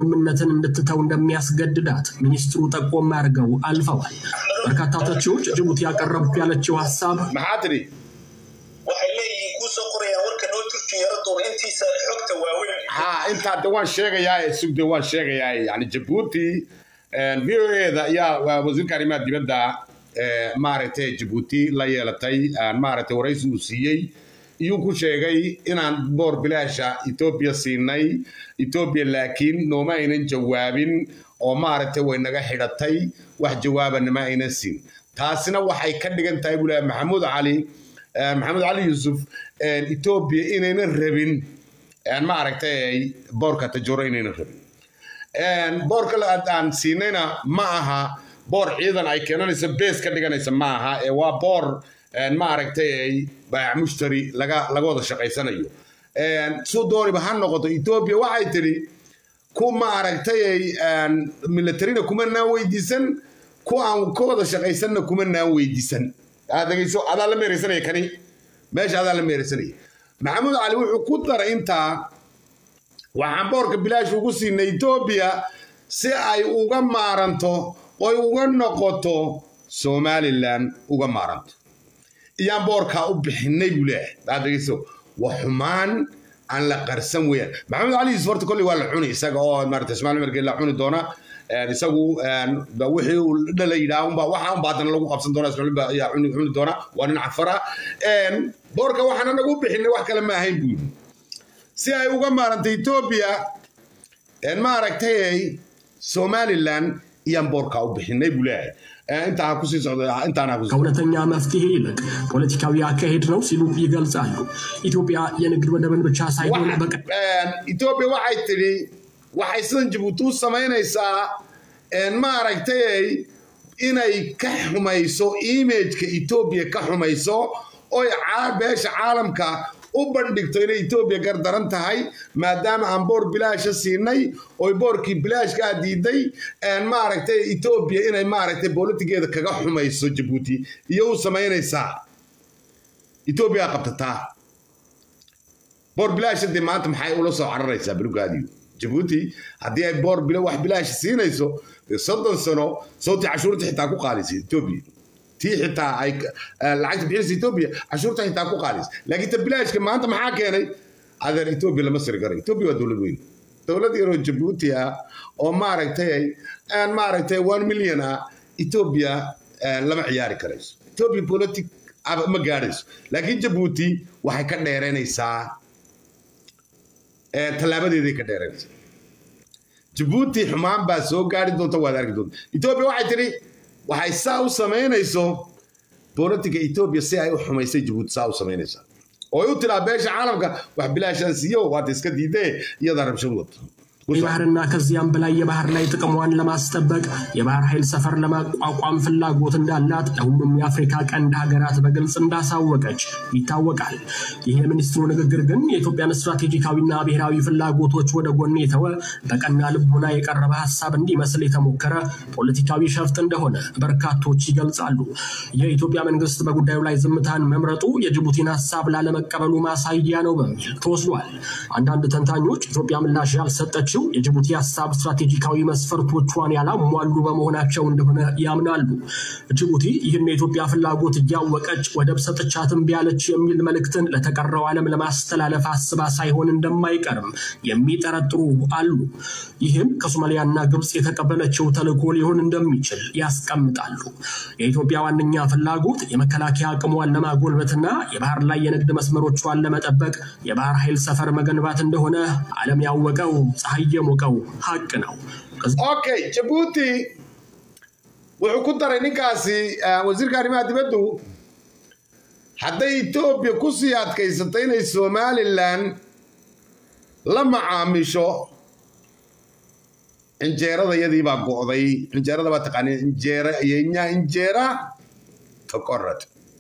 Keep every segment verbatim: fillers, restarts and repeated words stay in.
ስምምነትን እንድትተው እንደሚያስገድዳት ሚኒስትሩ ጠቆም አድርገው አልፈዋል። በርካታ ተቺዎች ጅቡቲ ያቀረቡት ያለችው ሐሳብ maxaadri waxay leeyihiin ku soo qoraya warka noo turkiya yardoon intiisa xogta waaweyn ha inta dawaan sheegaya sugde waan sheegaya yani Djibouti and V O A da ya wasiirka arrimaha dibadda maaragtay Djibouti la yeelatay maaragtay waraysi uu siiyay iyo ku sheegay inaan boor bilaasha Ethiopia siinay Ethiopia laakiin nooma aynan jawaabin oo maaragtay way naga xidhatay wax jawaabana ma aynan siin taasina waxay ka dhigan tahay Gulaa Maxamuud Cali Maxamuud Cali Yusuf Ethiopia inaynan rabin aan maaragtay boorka tajoro inaynan rabin een boorka la aan siinayna ma aha boor ciidan ay keenanaysa base ka dhiganaysa ma aha ee waa boor een maaragtay baa mushtari laga laga wada shaqaysanayo een soo dooriba han noqoto Ethiopia waxay tiri ku maaragtay een military kuma na weydiisan ku aan ku wada shaqaysanna kuma na weydiisan adagayso adaa la meeraysanay kani meesha adaa la meeraysanay Maxamuud Cali wuxuu ku daray inta waxaan boorka bilaash ugu siinay Ethiopia si ay uga maaranto oo uga noqoto Somaliland uga maaranto iyaan boorka u bixinay bulee adagayso waxumaan aan la qarsan weeyaan Maxamuud Cali isfarta kulli waa la cunay isaga oo maartay Soomaaliya markii la cuni doona isagu wixii uu dhalaydaa umba waxa un baadana lagu qabsan doona Soomaaliya ayaa cuni cuni doona waa nin cafara een boorka waxaan nagu bixinay wax kale ma ahayn buu si ay uga maarantay Ethiopia een maaragtay Somaliland iyaan boorka u bixinay bulee انت عاكوسي سعودي انت انا عاكوسي كونتنيا مفتاحي لك ፖለቲካዊ አካሄድ ነው ሲሉ ይገልጻሉ ኢትዮጵያ የንግድ ወደብን ብቻ ሳይሆን በቃ ኢትዮጵያ waxay tiri waxay san Djibouti sameynaysaa een maaragtay inay ka xumayso image-ka Ethiopia ka xumayso oo caabeesha caalamka u bandhigto inay Ethiopia gardaran tahay maadaama aan boor bilaash siinay oo boorkii bilaash ka diiday aan maaragtay Ethiopia inay maaragtay politigeeda kaga xumayso Djibouti iyo u sameynaysaa Ethiopia qabtataa boor bilaash de maanta maxay ula soo cararaysaa bulgaadiyo Djibouti hadii ay boor bilaash wax bilaash siinayso soddon sano sawti cashuurta xitaa ku qaalisay Ethiopia تي حتى أي العكس بحيث إثيوبيا عشرة حتى كوكاليس لكن تبلاش كمان أنت محاك يعني هذا إثيوبيا لما صار قري إثيوبيا ودولة وين دولة يرو جيبوتي أو ماركتي أن ماركتي واحد مليون إثيوبيا لما عياري كريس إثيوبيا بوليتيك ما قارس لكن جيبوتي واحد كان دايرين يسا تلابة دي كان دايرين جيبوتي حمام باسو قاري دون توادر دون إثيوبيا واحد تري waxay saa u sameynayso politika Ethiopia si ay u xumaysay Djibouti saa u sameynaysa oo u tira beesha caalamka wax bilaashan siyo waad iska diiday iyada rabshad wad የባህርና ከዚያም በላይ የባህር ላይ ጥቅሟን ለማስጠበቅ የባህር ኃይል ሰፈር ለማቋቋም ፍላጎት እንዳላት ለሁሉም የአፍሪካ ቀንድ ሀገራት በግልጽ እንዳሳወቀች ይታወቃል። ይህ የሚኒስትሩ ንግግር ግን የኢትዮጵያን ስትራቴጂካዊና ብሔራዊ ፍላጎቶች ወደ ጎን የተወ በቀና ልቦና የቀረበ ሐሳብ እንዲመስል የተሞከረ ፖለቲካዊ ሸፍጥ እንደሆነ በርካቶች ይገልጻሉ። የኢትዮጵያ መንግስት በጉዳዩ ላይ ዝምታን መምረጡ የጅቡቲን ሐሳብ ላለመቀበሉ ማሳያ ነው በሚል ተወስዷል። አንዳንድ ተንታኞች ኢትዮጵያ ምላሽ ያልሰጠች የጅቡቲ ሐሳብ ስትራቴጂካዊ መስፈርቶቿን ያላሟሉ በመሆናቸው እንደሆነ ያምናሉ። ጅቡቲ ይህን የኢትዮጵያ ፍላጎት ያወቀች ወደብ ሰጥቻትም ቢያለች የሚል መልእክትን ለተቀረው ዓለም ለማስተላለፍ አስባ ሳይሆን እንደማይቀርም የሚጠረጥሩ አሉ። ይህም ከሶማሊያና ግብጽ የተቀበለችው ተልዕኮ ሊሆን እንደሚችል ያስቀምጣሉ። የኢትዮጵያ ዋነኛ ፍላጎት የመከላከያ አቅሟን ለማጎልበትና የባህር ላይ የንግድ መስመሮቿን ለመጠበቅ የባህር ኃይል ሰፈር መገንባት እንደሆነ ዓለም ያወቀው يموكو حقنا اوكي جيبوتي وحكوتر نكاسي وزير كاريمات بدو حتى إثيوبيا كوسيات كيستين الصوماليلاند لما عامشو انجيرا يدي باقوضي انجيرا با تقاني انجيرا ينيا انجيرا تقرت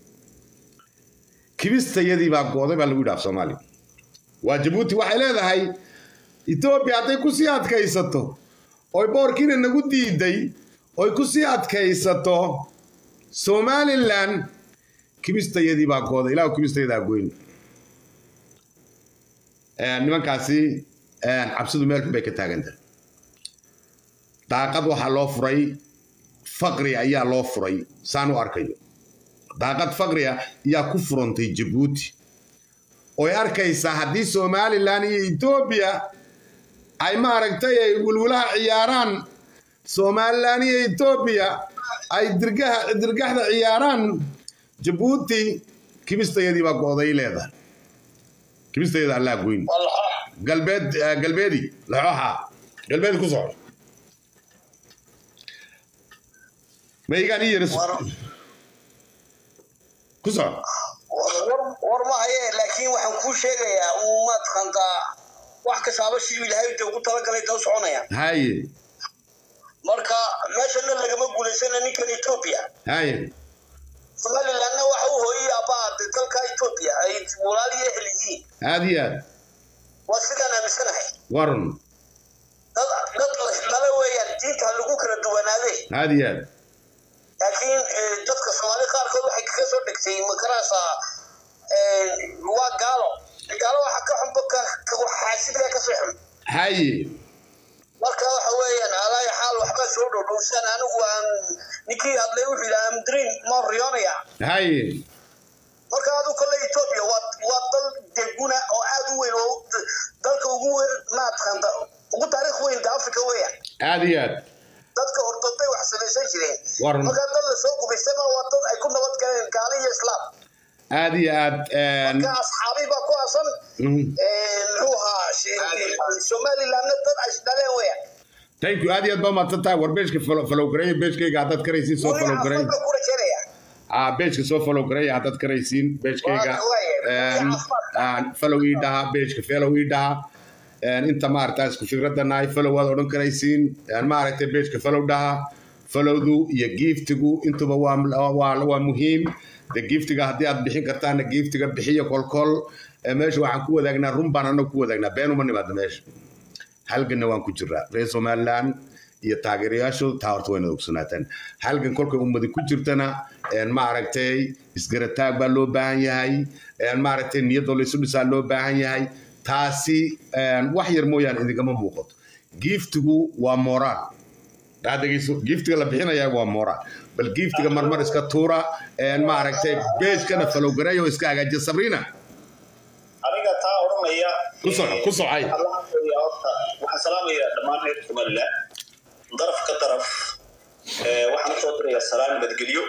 كيبست يدي باقوضي بالو داف صومالي وجيبوتي waxay leedahay Ethiopia ay ku sii adkaysato oo boorkiina nagu diiday oo ku sii adkaysato Somaliland kibistayadii baa gooda ilaa kibistayada goyn ee nimankaasi ee cabsidu meel bay ka taagantahay daaqad waxa loo furay faqri ayaa loo furay saan u arkayo daaqad faqri ayaa ku furantay Djibouti oo ay arkaysa haddii Somaliland iyo Ethiopia ay ma aragtay ay wulwulaha ciyaaraan Somaliland iyo Ethiopia ay dirgaha dirgaxda ciyaaraan Djibouti kibistayadii baa go'day leedahay kibistayada Allah goyn galbeed galbeedi laxoha galbeed ku soo ما يقال يرس كسر ورما هي لكن waxaan ku sheegaya uma taqanta wax ka saabashii ilaahay ugu talagalay dal soconaya hay marka meeshan laga guulaysan ninkan Ethiopia hay Somaliland waxa uu hooyay abaad dalka Ethiopia ay walaaliye heliyi hadiya wasidana misanahay warun dad dad la weeyaan diinta lagu kala duwanaaday hadiya لكن dadka Soomaali qaar kood waxay ka soo dhigtay makarasa ee waa gaalo gaalo waxa ka xunbka xaasidka ka soo xun hay marka waxa weeyaan alaa xaal waxba soo dhowsan anigu aan ninkii hadlay wuxuu ilaa amdrin ma riyonaya hay marka adu kale Ethiopia waa waa dal deguna oo aad u weyn oo dalka ugu weyn ma taqaanta ugu taariikh weyn Afrika weeyaan aadiyad dadka hortooday wax sameeyay jireen marka dad la soo gubisay ma waa dad ay ku nabad galeen gaaliyo islaam aadiyad een ka asxaabi ba ku asan ee ruuha Somaliland dad ay dhaleen weeyaan thank you aadiyad ba ma tata warbeeshka follow garay beeshkayga hadad karaysiin soo follow garay ah beeshka soo follow garay hadad karaysiin beeshkayga een follow ida beeshka follow ida inta ma aragtay isku fikradana ay follow wada oran karaysiin aan ma aragtay beeshka follow daha followdu iyo giftigu intuba waa waa muhiim de giftiga hadii aad bixin kartaan giftiga bixiyo kol kol meesha waxaan ku wadaagnaa run baan anagu ku wadaagnaa been uma nimaad meesha halkan waan ku jiraa reer Somaliland iyo taageerayaashu taarto wayna ogsanaataan halkan kolka ummadu ku jirtana een ma aragtay isgarataag baa loo baahan yahay een ma aragtay niyadoo la isu dhisaa loo baahan yahay taasi wax yar mooyaan idinka ma muuqato giftigu waa moral daadagayso giftiga la bixinayaa waa moral bal giftiga marmar iska tuura een ma aragtay page kana follow gareeyo iska hagaajiyo Sabrina aniga taa oranaya ku soo ku soo ay waxa salaamaya dhamaan reer Somaliland daraf ka daraf ee waxaan soo diray salaam badgeliyo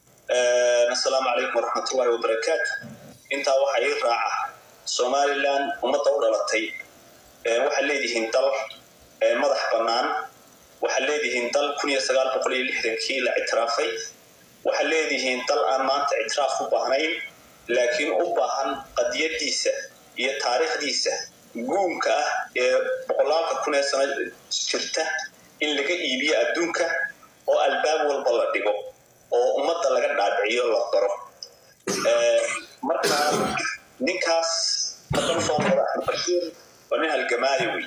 ee assalaamu alaykum warahmatullaahi wabarakaatuh inta waxa ay raaca Somaliland umada u dhalatay ee waxa leeyihiin dal ee madax banaan waxa leeyihiin dal kun iyo sagaal boqol iyo lixdan kii la itiraafay waxa leeyihiin dal aan maanta itiraaf u baahnayn laakiin u baahan qadiyadiisa iyo taariikhdiisa guumka ah ee boqolaalka kun ee sano jirta in laga iibiyo adduunka oo albaab walba la dhigo oo umada laga dhaadhiciyo la baro ee marka ninkaas hadan soo qoray wana halgamaayo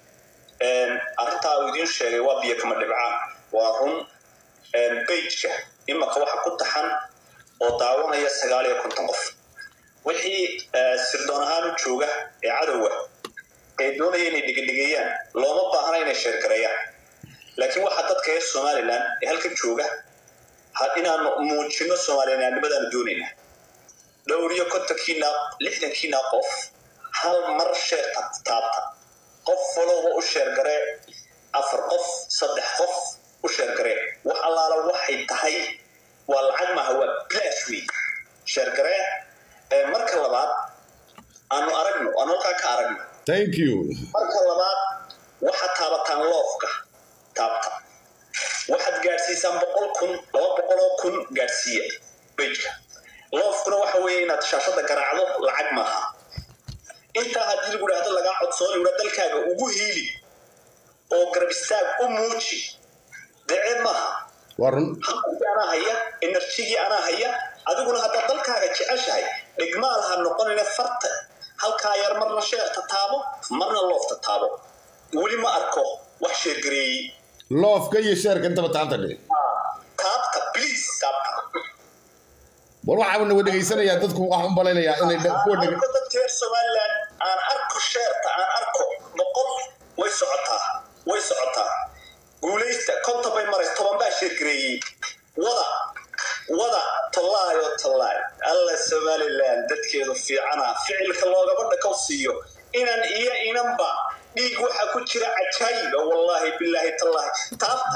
een arta uu idin sheegay waa biyo kama dhibcaan waa run een page-ka imaka waxa ku taxan oo daawanaya sagaal iyo konton qof wixii sirdoon ahaan u jooga ee cadawga ee doonaya inay dhigdhigayaan looma baahna inay sheer gareeyaan laakiin waxa dadka ee Somaliland ee halkan jooga had inaan muujino Somaliland nimadaan doonayna dhowr iyo konton kiina lixdan kiina qof hal mar sheer taabta qof follow u sheer garee afar qof saddex qof u sheer garee wax allaala waxay tahay waa lacag ma hawa plus week sheer garee ee marka labaad aanu aragno aanu ka ka aragno thank you marka labaad waxa taabataan loofka taabta waxaad gaarsiisaan boqol kun laba boqol kun gaarsiiya page loofkuna waxa weeye inaad shaashada garaacdo lacag maaha inta hadii lagu raado laga codsooyo ina dalkaaga ugu hiili oo garab istaag u muuji dacad maaha warun ana haya energy ana haya adiguna hadda dalkaaga jeceshahay dhigmaal ha noqonina farta halka yar marna sheerta taabo marna loofta taabo wali ma arko wax sheer gareey loofka iyo sheerka inta taabta dhig taabta please taabta war waxa uu wadageysanaya dadku wax u baleynaya inay ku dhig dadka Somaliland aan arko sheerta aan arko boqol way socotaa way socotaa guulaysta konta bay marays toban baa sheegareeyay wada wada tallaayo tallaay alla Somaliland dadkeedu fiicana ficilka loogaba dhakaw siiyo inan iyo inanba dhiig waxa ku jira cajaayib wallahi billahi tallahi taabta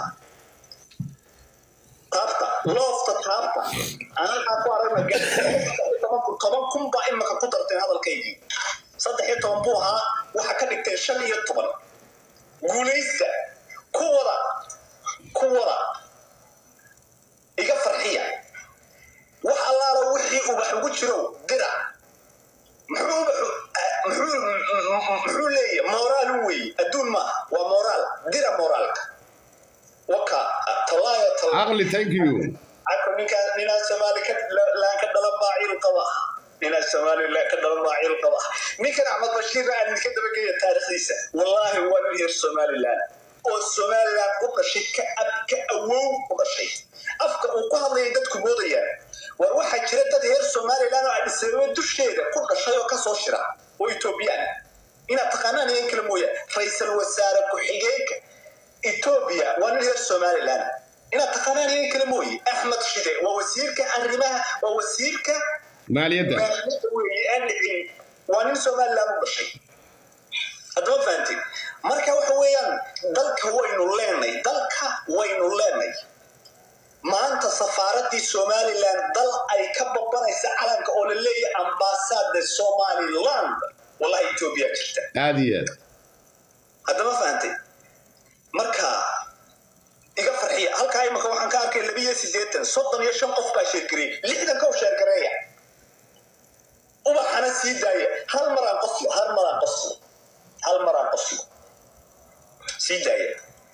taabta loofta taabta ana waxaan ku aragnaa toban kun baa imaka ku dartay hadalkaygii saddex iyo toban buu ahaa waxa ka dhigtay shan iyo toban guulaysta kuwada kuwada iga farxiya wax allaala wixii ubax ugu jiro dira muxuu muxuu muxuu leeyahay moraal weey adduun ma waa moraal dira moraalka waka talaya talaya aqli thank you ako ninka nina Soomaali ka la ka dhalan baacil qaba nina Soomaali la ka dhalan baacil qaba ninka Ahmed Bashiir aan ka dabageeyo taariikhdiisa wallahi waa nin Soomaaliland oo Soomaaliland ku dhashay ka abka awow ku dhashay afka uu ku hadlay dadku moodayaan war waxa jira dad heer Soomaaliland oo adisay dusheeda ku dhashay oo ka soo shira oo Ethiopian ina taqaanaan in kala mooya ra'iisul wasaare ku xigeenka Ethiopia waa nin heer Soomaaliland ina taqaanaan in kala mooya Ahmed Shide waa wasiirka arrimaha waa wasiirka maaliyadda waa nin Soomaaliland u dhashay hadaba faanti marka waxa weeyaan dalka waynu leenay dalka waynu leenay maanta safaaradii Somaliland dal ay ka babanaysa calanka oo la leeyahay ambassade Somaliland wallahi Ethiopia jirta aadiya hadaba faantay marka iga farxiya halka ay marka waxaan ka arkay laba iyo siddeetan soddon iyo shan qof baa sheekiray lixdan ka sheekareeya uba xana sii daaya hal mar aan qoslo hal mar aan qoslo hal mar aan qoslo sii daaya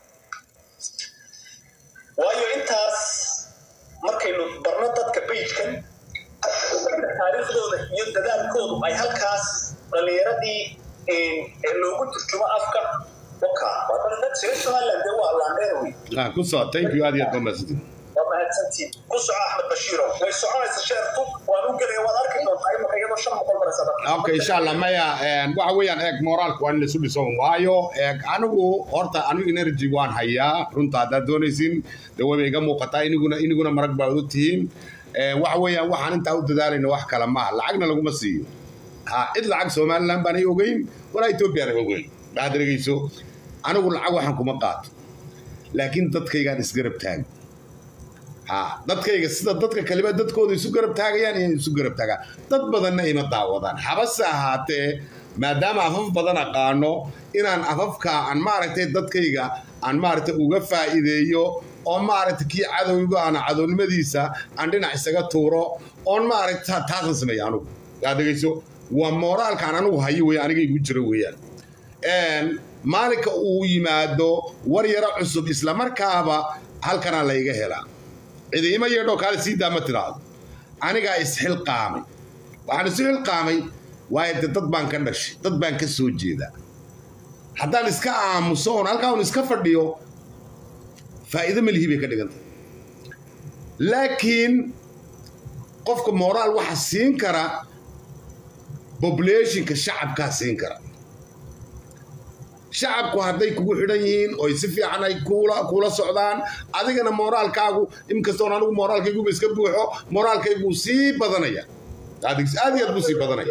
waayo intaas markaynu barno dadka page-kan taariikhdooda iyo dadaalkoodu ay halkaas dhalinyaradii ee loogu turjumo afka waka waa dad soo Soomaaliland waa laandheerowi ah ku soo thank you aad iyo aad mahadsantiin waa mahadsantiin ku soo Ahmed Bashiir way soconaysa sheertu waan u galay waad arki doontaa imaka iyadoo shan boqol mar saddex okay insha Allah maya waxa weeyaan eeg moraalku waan la soo dhiso waayo eeg anigu horta anigu energy waan hayaa runta hada doonaysin dawada iga muuqata iniguna iniguna marag baa u tihiin waxa weeyaan waxaan inta u dadaalayna wax kala ma lacagna laguma siiyo ha id lacag Soomaaliland baan ay ogeyn wala Ethiopia ay ogeyn baad dhageyso anigu lacag waxaan kuma qaato laakiin dadkayga isgarab taag ha dadkayga sida dadka kaliba dadkooda isu garab taagayaan in isu garab taaga dad badanna ima daawadaan habasa ahaatee maadaama afaf badan aqaano inaan afafka aan maaragtay dadkayga aan maaragtay uga faa'iideeyo oo maaragtay kii cadowga aan cadownimadiisa aan dhinac isaga tuuro oon maaragtay taasan sameeyo anigu baad dhageyso waa moraalka aan anigu hayo way aniga igu jiro weeyaan een maalinka uu yimaado war yara cusub isla markaaba halkana la iga helaa ciidamo yeedho kale sii daama tiraado aniga isxil qaamay waxaan isxil qaamay waay dad baan ka dhashay dad baan ka soo jeeda haddaan iska aamuso halka uu iska fadhiyo faa'iido malihii bay ka dhigantay laakiin qofka moraal waxa siin kara population ka shacabka siin kara shacabku hadday kugu xidhan yihiin oo si fiican ay kula kula socdaan adigana moraalkaagu inkastoo anigu moraalkaygu iska buuxo moraalkaygu sii badanaya adig aad iyo aad buu sii badanaya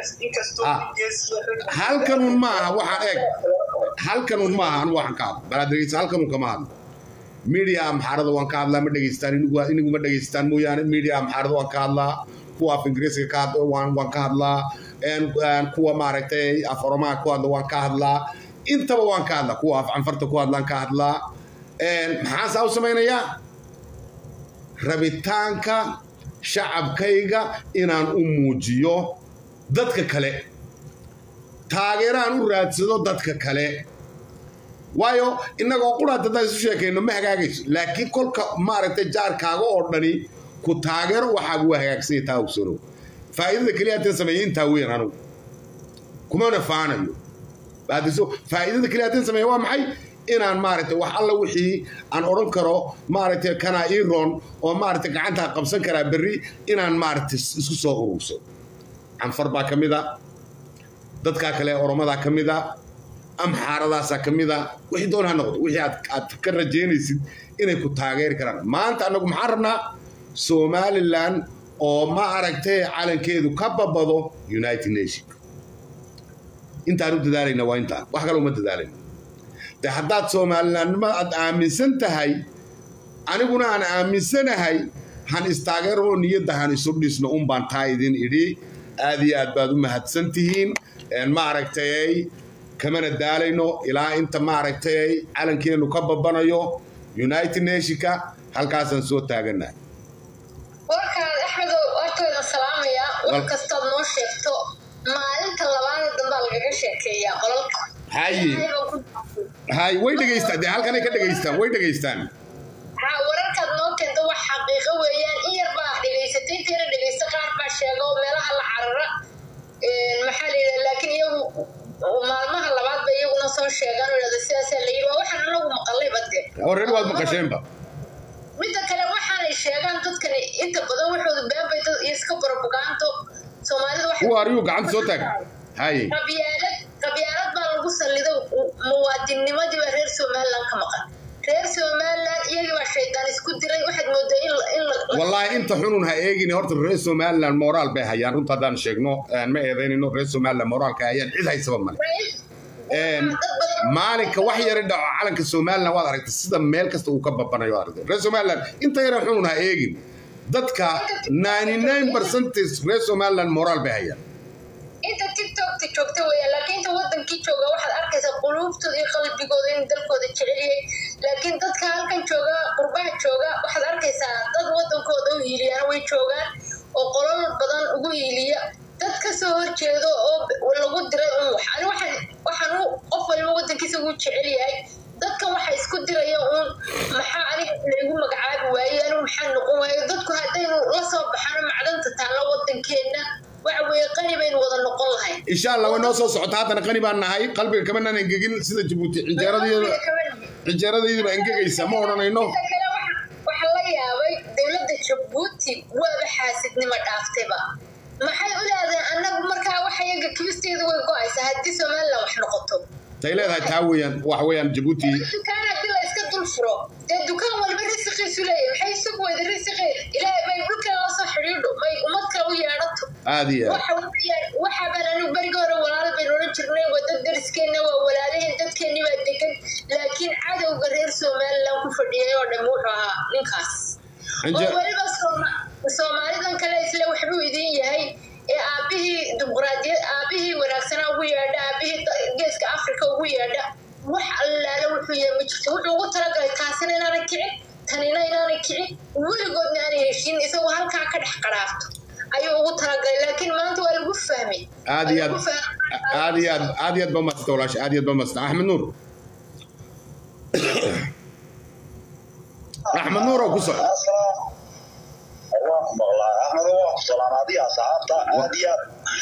halkan un maaha waxaan eeg halkan un maaha anu waxaan ka hadlo balaadrigeysa halkan un kama hadlo media amxaarada waan ka hadlaa ma dhegeystaan inigu inigu ma dhegeystaan mooyaane media amxaarada waan ka hadlaa kuwa af ingiriisiga ka hadlo waan waan ka hadlaa kuwa maaragtay af oromaa ku hadlo waan ka hadlaa intaba waan ka hadlaa kuwa af canfarta ku hadlaan ka hadlaa maxaa saa u samaynayaa rabitaanka shacabkayga inaan u muujiyo dadka kale taageeraan u raadsado dadka kale waayo innagoo quraad haddaan isu sheekayno ma hagaagayso laakiin kolka maaragtay jaarkaaga oo dhani ku taageero waxaagu waa hagaagsanya taa ogsano faa'iidada keliya haddaan sameeyo intaa weyn anugu kumana faanayo baadiso faa'iidada kaliya haddaan sameeyo waa maxay inaan maaragtay wax alla wixii aan odhan karo maaragtay kana iron oo maaragtay gacanta qabsan karaa berri inaan maaragtay isku soo ururso canfar baa ka mid a dadka kale oromada ka mid a am xaaradaasaa ka mid a wixii doon ha noqdo wixii aad aad ka rajaynaysid inay ku taageeri karaan maanta annagu maxaan rabnaa Somaliland oo ma aragtay calankeedu ka babado United Nations intaan u dadaalayna waa intaan wax kale uma dadaalayna de haddaad Somaliland ma aad aaminsan tahay aniguna aan aaminsanahay han istaageero niyadda han isu dhisno un baan taa idin idhi aad iyo aad baad u mahadsantihiin ma aragtay kamana daalayno ilaa inta ma aragtay calankeenu ka babanayo United Nationska halkaasaan soo taaganahay warkaad Axmed warkooda salaamaya wax kasta noo sheegto maalinta labaad dambe laga sheekeeyaa qolalka hay hay way dhageystaan de halkan ay ka dhageystaan way dhageystaan ha wararkaad noo keento wax xaqiiqo weeyaan in yar baa dhageysatay tira dhageysta qaar baa sheego meelaha la carara ee maxaa la yiraahdaa laakiin iyagu maalmaha labaad bay iyaguna soo sheegaan oo sidaas la yiri waa waxaan anagu maqalay badde horreed waad maqasheenba midda kale waxaan ay sheegaan dadkan inta badan wuxuu beebay dad iska propaganda Soomaalida waxa waa ariyo gacan soo taag hay qabiyaalad qabiyaalad baa lagu salido muwaadinimadii reer Somaliland ka maqan reer Somaliland iyaga waa shaydaan isku diray waxaad moodaa in wallahi inta xunun ha eegin horta reer Somaliland moral bay hayaan runta hadaan sheegno ma eedeynino reer Somaliland moralka hayaan cid haysaba male een maalinka wax yar dhaco calanka Somaliland waad aragtay sida meel kasta uu ka babanayo aragtay reer Somaliland inta yar xunun ha eegin dadka ninety-nine percent reer Somaliland moral bay hayaan inta TikTok joogta way laakiin inta wadankii jooga waxaad arkaysaa qulubtooda iyo qalbigooda in dalkooda jeceliyay laakiin dadka halkan jooga qurbaha jooga waxaad arkaysaa dad wadankooda u hiiliyaan way joogaan oo qolal badan ugu hiiliya dad ka soo horjeedo oo lagu diray un waxaan waxaan waxaan qof walba wadankiisa ugu jecel yahay dadka waxa isku diraya un maxaa aniga lagu magacaabi waayay anigu maxaan noqon waayay dadku hadaynu la soo baxano macdanta taala wadankeena waxa way qani baynu wada noqon lahayn insha Allah way noo soo socotaa hadana qani baan nahay qalbiga kama naan engegin sida Djibouti injeeradeedu injeeradeedu baa engegaysa ma oranayno waxa la yaabay dawladda Djibouti waa xaasidnimo dhaaftayba maxay u leedahay annagu markaa waxa iyaga kibisteedu way go'aysaa haddii Somaliland wax noqoto tay leedahay taa weeyaan wax weeyaan Djibouti dukaan hadii la iska dul furo dee dukaan walba risqiisu leeyahay maxay isugu wada risqi ilaahay bay dhulka la soo xiriidho may umad kale u yeedhato aadiya waxa weeyaan waxa baan anigu bariga hore walaal bay oran jirnay wada dariskeena waa walaalaheen dadkeeni waa degan laakiin cadawga reer Somaliland ku fadhiyay oo dhan wuxuu ahaa ninkaas waliba Soomaalidan kale isla wuxuu idin yahay ee aabihii dimuqraadiyad aabihii wanaagsan ugu yeedha aabihii geeska Afrika ugu yeedha wax allaala wuxuu yahay ma jirto wuxuu ugu talagalay taasina inaan kicin tanina inaan kicin weligoodna aan heshiin isagoo halkaa ka dhex qaraafto ayuu ugu talagalay laakiin maanta waa lagu fahmay aad iyo aad iyo aad iyo ba mastawlash aad iyo ba masta Ahmed Nuur Ahmed Nuur oo ku soo والله أحمد الله السلام عليكم أصحابته هاديات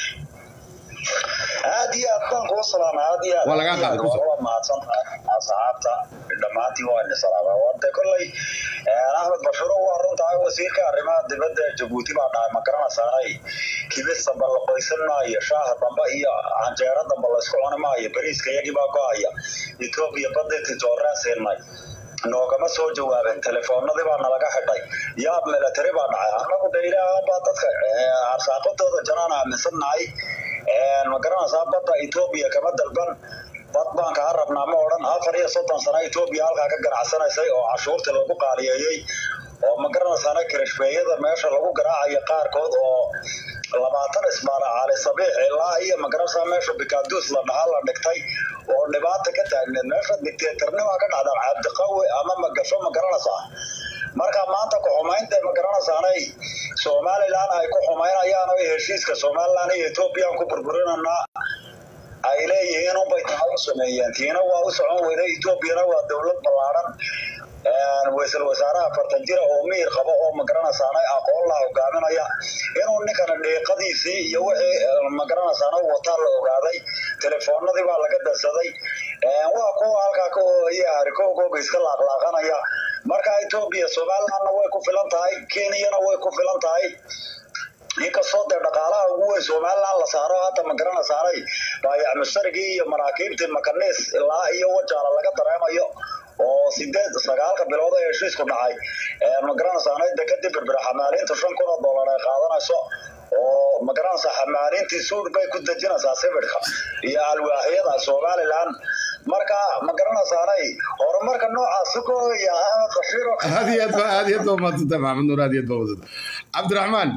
هاديات بانكو السلام هاديات ولا كان قاعد والله ما تصنع أصحابته دماتي وين السلام وانت كلي أحمد بشر وارن تعال وزير كارما دبد جبوتي بعد ما كرنا ساري كيف سبب قيسنا يشاه بمبا هي عنجرة دبل سكون ما يبريس كيجي باقايا إثيوبيا بدت تجورا سيرماي noogama soo jawaabeen telefoonadii baa nalaga xidhay yaab military baa dhacay anagu dheeraa baa dadka arsaaqadooda janaan aaminsannahay ma garanaysaa badda Ethiopia kama dalban bad baan ka rabnaa ma odhan afar iyo soddon sano Ethiopia halkaa ka ganacsanaysay oo cashuurta lagu qaaliyeeyay oo ma garanaysaa kirishbeeyada meesha lagu garaacayo qaarkood oo labaatan ismaala cali sabiix ilaa iyo ma garanaysaa meesha bikaadus la dhaxal la dhigtay oo dhibaato ka taagneed meesha dictatornimo ka dhacda Cabdi Qawi ama ma gasho ma garanaysaa marka maanta ku xumaynta ma garanaysaanay Somaliland ay ku xumaynayaan oo heshiiska Somaliland iyo Ethiopia ku burburinana ay leeyihiin oo bay tahay sameeyeen tiina waa u socon weeday Ethiopia waa dawlad ballaaran ee waysul wasaaraha fartanjira oo miir qabo oo ma garanaysaanay aqoon la hogaaminaya inuu ninkan deeqadiisii iyo wixii ma garanaysaanay wata la ogaaday telefoonadii baa laga dansaday ee waa kuwa halka ka yaari koogo iska laaqlaaqanaya marka Ethiopia Somaliland way ku filan tahay Kenya way ku filan tahay inkastoo dee dhaqaalaha ugu weyn somaliland la saaro hadda ma garana saaray baayac mustarigii iyo maraakiibtii makanees ilaa iyo wajaala laga dareemayo oo sideed sagaalka bilood ee heshiisku dhacay ma garana saaray dekadii berbera xamaalinta shan kun oo dollar ay qaadanayso oo ma garana saa xamaalintii suur bay ku dejinaysaa sawirka iyo alwaaxyada somaliland marka ma garana saaray horumarka noocaas ku kooya Ahmed Bashiir هذه هذه دوما تتبع من نور هذه دوما عبد الرحمن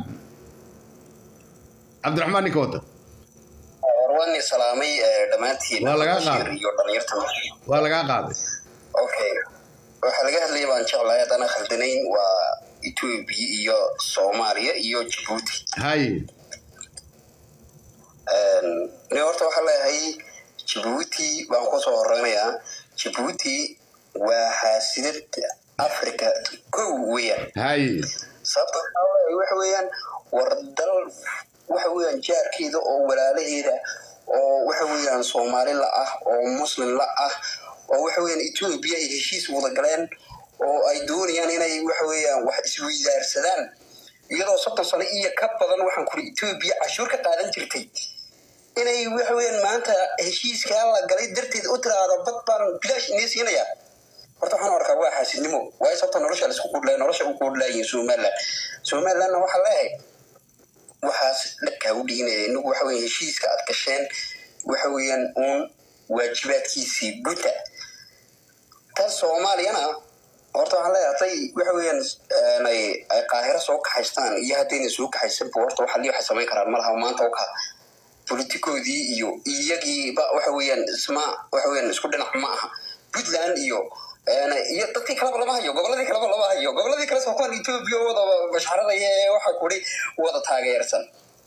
عبد الرحمن نكوتا واني سلامي دمانتي والله قاعد والله قاعد اوكي waxa laga hadlayay baan jeclahay hadana khaldanayn waa Ethiopia iyo Soomaaliya iyo Djibouti hay een ne horta waxa leeyahay Djibouti baan ku soo horeynayaa Djibouti waa xaasidad Afrika ku weeyaan hay sababta waxa weeyaan wardal waxa weeyaan jaarkeeda oo walaalaheeda oo waxa weeyaan Soomaali la ah oo Muslim la ah oo waxa weeyaan Ethiopia ay heshiis wada galeen oo ay doonayaan inay waxa weeyaan wax isweydaarsadaan iyadoo soddon sano iyo ka badan waxaan ku Ethiopia cashuur ka qaadan jirtay inay waxa weeyaan maanta heshiiska la galay darteed u tiraado bad baan bilaash inaysiinaya horta waxaan arkaa waa xaasidnimo waa sababta nolosha la isku qudlay nolosha uu qudlay Soomaaliland Soomaaliland waxa leeyahay waxaas dadka u dhiinay inagu waxa weeyaan heshiiska aad gasheen waxa weeyaan uun waajibaadkiisii buta ta Soomaaliyana horta waxa leeyahay waxa weeyaan ay ay qaahira soo kaxaystaan iyo hadayna soo kaxaysan horta waxa liyo xasamay karaan malaha maanta oo ka politikoodii iyo iyagii ba waxa weeyaan isma waxa weeyaan isku dhinac ma aha Puntland iyo ana iyo dadkii kala lama hayo goboladii kala lama hayo goboladii kala soo qoon Ethiopia wada basharada ee waxa kuri wada taageersan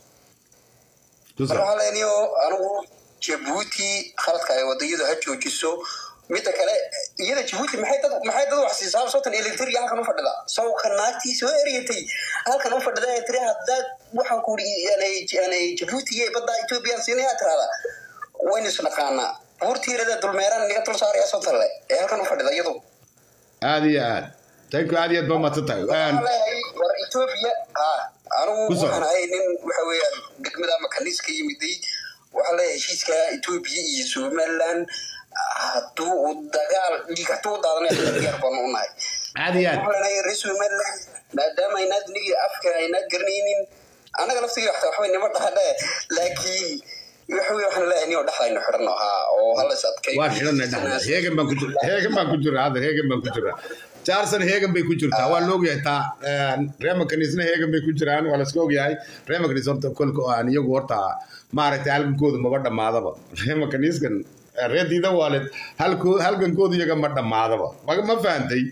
waxa leeyahay anigu Djibouti khaladka ay wadayada ha joojiso mid kale iyada Djibouti maxay dad maxay dad wax siisaa sootan electric halkan u fadhida soo kanaagtii soo eriyatay halkan u fadhida ee tiri hadda waxa ku yaanay yaanay Djibouti ee badda Ethiopia siinaya tirada wayna isnaqaana buurtiirada dulmeeran niga tul saaraya soo talle ee halkan u fadhida iyadu aadi aad tanku aadi aad bama tatay aan war Ethiopia ah anu waxaan ahay nin waxa weeyaan degmada makaniiska yimiday waxa la heshiiska Ethiopia iyo Somaliland haduu dagaal dhigto daadanay diyaar baan u nahay aadi aad waxa la Somaliland maadaama ay nadnigi afka ay nad garanaynin anaga laftiga waxa nima dhaxda laakiin waxa waxaan leeyahay oo dhaxayno xirno ha oo hal is adkay waa xirna dhaxda heegan baan ku jira heegan baan ku jira hada heegan baan ku jira jaarsan heegan bay ku jirtaa waa loo yahay ta reema kaniisna heegan bay ku jiraan waa la iska ogyahay reema kaniis horta kulka aan iyagu horta maaragtay halgankooda ma dhamaadaba reema kaniiskan reedida waalid halko halgankooda iyaga ma dhamaadaba ma faantay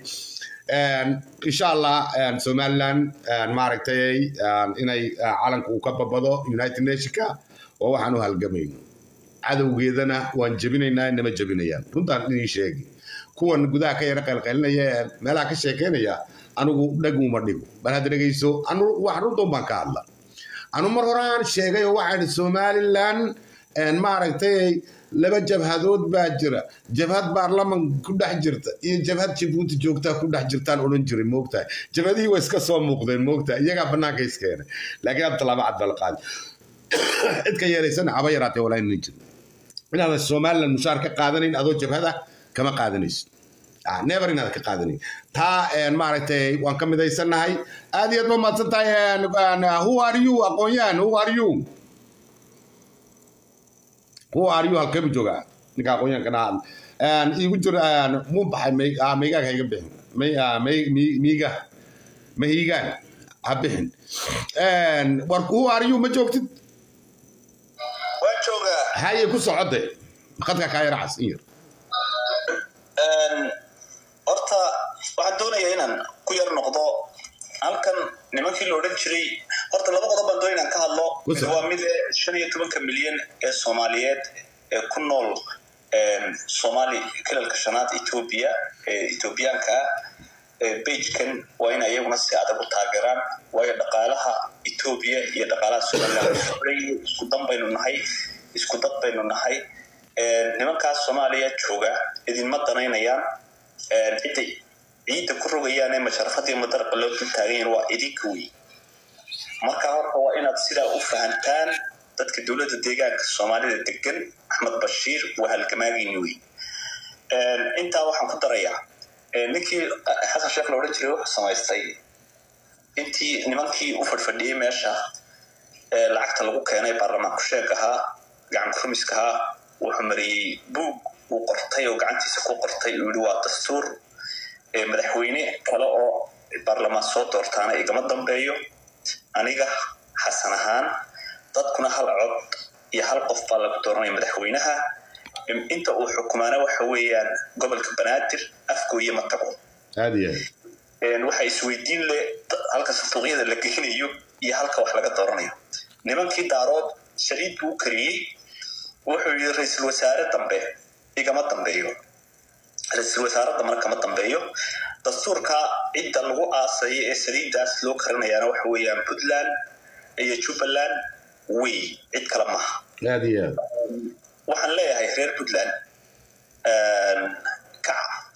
insha Allah Somaliland maaragtay inay calanka uu ka babado United Nationska oo waxaan u halgamayno cadawgeedana waan jabinaynaa inama jabinayaan runtaan idin sheegi kuwan gudaha ka yara qalqalinaya meelaha ka sheekeynaya anigu dhaguma dhigo bal hadda dhageyso anu wax runtoon baan ka hadla anu mar horaan sheegay oo waxaan Somaliland aan maaragtay laba jabhadood baa jira jabhad baarlaman ku dhex jirta iyo jabhad Djibouti joogta ku dhex jirtaan oran jiray moogtahay jabhadii way iska soo muuqdeen moogtahay iyaga banaanka iskeenay laakiin aad talaaba cad bal qaad cid ka yeeraysan aba yaraatay walaa inay jiro inaad Somaliland mushaar ka qaadanin adoo jabhada kama qaadanaysid ah never inaad ka qaadanin taa een maaragtay waan ka midaysanahay aad iyo aad ma maadsantahay who are you aqoonyaan who are you who are you halkee bu joogaa ninka aqoonyaanka aan aan igu jiro aan mu baxay may ah mayga hayga bixin may ah may miiga mahiigan ha bixin een war who are you ma joogtid waan joogaa haye ku socode qadka ka yar cas in een horta waxaan doonayaa inaan ku yar noqdo halkan nimankii la oran jiray horta laba qodob baan doonayaa ka hadlo waa mid shan iyo toban milyan ee Soomaaliyeed ee ku nool een Soomaali kilalka shanaad Ethiopia ee Ethiopianka ee page-kan waa in ayaguna si adag u taageeraan waayo dhaqaalaha Ethiopia iyo dhaqaalaha Soomaaliland isku dambaynu nahay isku dad baynu nahay ee nimankaas Soomaaliya jooga idin ma danaynayaan ee cidii ciida ku rogayaan ee masharafadii madarqa loo taageen waa idinka weey marka horta waa inaad sidaa u fahantaan dadka dowladda deegaanka Soomaalida degan Axmed Bashiir waa halgamaagiin wey inta waxaan ku darayaa ninkii Xasan Sheekh la oran jiray wuxuu samaystay intii nimankii u fadhiyay meesha lacagta lagu keenay baarlamaanka sheekaha gacan kumiskaha wuxuu mariyay buug uu qortay oo gacantiisa ku qortay uu waa dastuur madaxweyne kale oo baarlamaan soo doortaana igama dambeeyo aniga xasan ahaan dadkuna hal cod iyo hal qof baa lagu dooranay madaxweynaha inta uu xukumaana waxa weeyaan gobolka Banaadir afkooye ma tago aadiya een waxa isweydiin le halka santuuqyada la geynayo iyo halka wax laga dooranayo nimankii daarood shariid buu kariyay wuxuu yiri ra'iisul wasaare dambe igama dambeeyo ra'iisul wasaarada marka ma dambeeyo dastuurka cidda lagu aasay ee shariidaas loo karinayaa waxa weeyaan Puntland iyo Jubaland way cid kala ma aadiya waxaan leeyahay reer Puntland een ka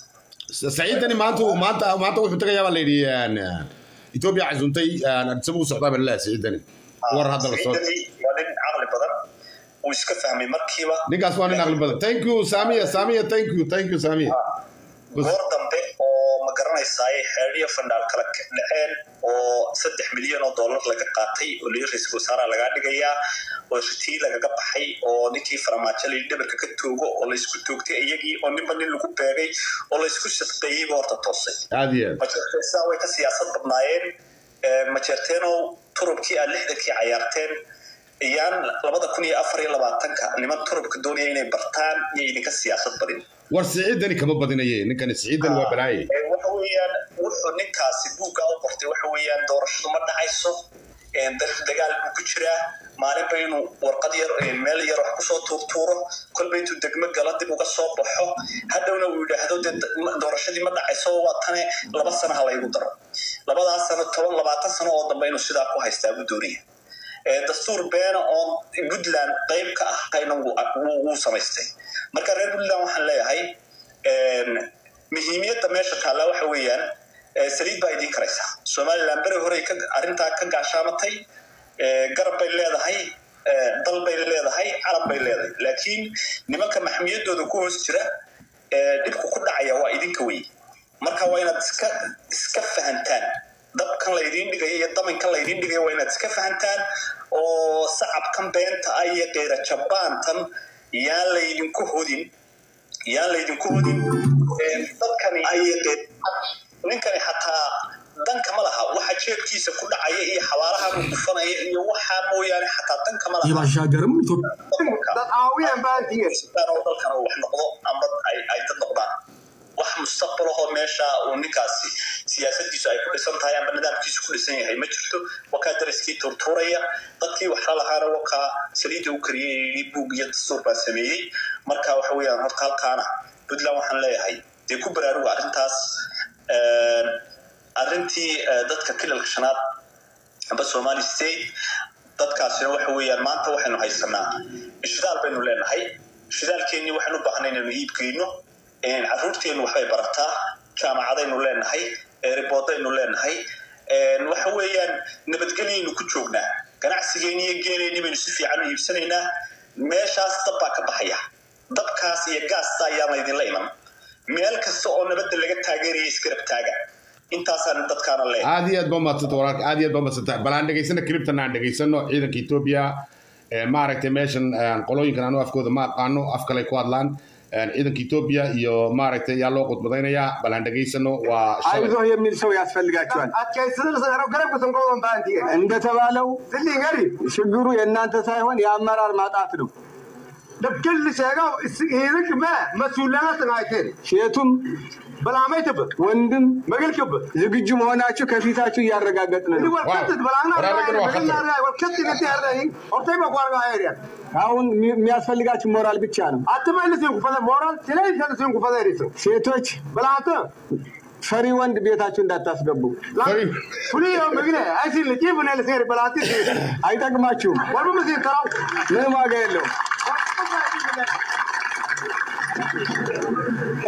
سعيدني ما أنتوا ما أنت ما أنتوا وحدة يا ولدي أنا إثيوبيا عزمتي أنا تسمو صعبة بالله سعيدني ور هذا الصوت ولين عقل بدر ويسكت فهمي مركبة نيجا سواني عقل بدر thank you سامية سامية thank you thank you سامية ور دمبي أو مقرنا يساي حرية فندال كلك لحين أو سدح مليون دولار لقى قاطي ولي رئيس وزراء لقى دقيا وشتي لقى قبحي أو نكي فرماتش اللي دبر كتوجو ولا يسكت توجتي أيجي أو نبني لقوا باقي ولا يسكت شتقي ورطة توصي عادية ما تساوي كسياسة بناين ما ترتينو تربكي اللحدكي عيارتين إيان لبضة كوني أفري لبعتنك لمن تربك الدنيا يني برتان يني كسياسة بدين ورسعيدني كم بدينيه نكان سعيدني وبلاي وحويان وحو نكاسي بوغا وقرتي وحويان دورشدو ما دحايسو ان دغال ku jira maalin baynu warqad yar ee meel yar wax ku soo tuurtuuro kulba intuu degmo gala dib uga soo baxo hadhowna uu yiraahdo doorashadii ma dhacayso waa tan laba sano hal igu daro labadaas sano toban labaatan sano oo dambe inuu sidaa ku haystaa buu doonaya ee dastuur been oo Puntland qayb ka ah qayna uu samaystay marka reer Puntland waxaan leeyahay een muhiimiyadda meesha taala waxa weeyaan saliid baa idin karaysa Soomaaliland bari hore ka arinta ka gaashamatay garab bay leedahay dal bay leedahay carab bay leedahay laakiin nimanka maxmiyadooda ku hoos jira dibku ku dhacaya waa idinka weey marka waa inaad iska iska fahantaan dabkan la idin dhigay iyo damankan la idin dhigay waa inaad iska fahantaan oo sacabkan beenta ay qeera jabaantan yaa la idin ku hodin yaa la idin ku hodin dadkan ay ninkani hataa danka ma laha waxa jeebkiisa ku dhacaya iyo xawaaraha uu dhufanaya iyo waxa mooyaan hataa danka ma laha يبقى شاجر متو dad aawiyan baadiyees oo dalkan wax noqdo ama ay ay dad noqdaan wax mustaqbal oo meesha uu ninkaasi siyaasadiisu ay ku dhisan tahay ama nidaamkiisu ku dhisan yahay ma jirto waka dariskii turturaya dadkii wax la lahaana waka saliid uu kariyay buug iyo dastuur baa sameeyay marka waxa weeyaan horta halkaana Puntland waxaan leeyahay dee ku baraaruga arrintaas arrintii dadka kilalka shanaad amba Somali state dadkaasina waxa weeyaan maanta waxaynu haysanaa shidaal baynu leenahay shidaalkeeni waxaanu u baahnay inaynu iibkeyno een carruurteenu waxay barataa jaamacadaynu leenahay riboodaynu leenahay een waxa weeyaan nabadgelyaynu ku joognaa ganacsigeeni iyo geeleyni baynu si fiican u iibsanaynaa meeshaas dab baa ka baxaya dabkaas iyo gaasta ayaa idin la iman meel kasta oo nabadda laga taageerayo iskarab taaga intaasaan dadkaana leeyahay عادي أد بوم تطور عادي أد بوم تطور بلان دقيسنا كريبتنا عند دقيسنا عيدا كيتوبيا ما عرفت ماشن قلوين كانوا أفكود ما قانو أفكار كوادلان عيدا كيتوبيا يو ما عرفت يا لوقت بدينا يا بلان دقيسنا وشغل عايزه يمين سوي أسفل جاكوان أتكلم سنة قريب كتنقولون باندي عند تبالو اللي غريب شجرو ينانت سايوان يا مرار ما تعرفوا بكل شيء هيك ما مسؤولات نايتين شيتم بلا ما يتبر وندن ما قال كبر زوجي مهوناتشو كفيتاتشو يارجعتنا اللي وقت بلا أنا وقت نتي هذا أرتي ما قارن غيريا هون مياسفلقات مورال بتشانم أتمنى لسه كفلا مورال تلاقي كذا سين كفلا ريسو شيتوش بلا أتا فري وند بيتاتشو داتا سببو فري يوم بقولة أصل كيف أنا لسه بلا أتي أي تاك ما تشوف ولا ما زين ترى ما ما قايل له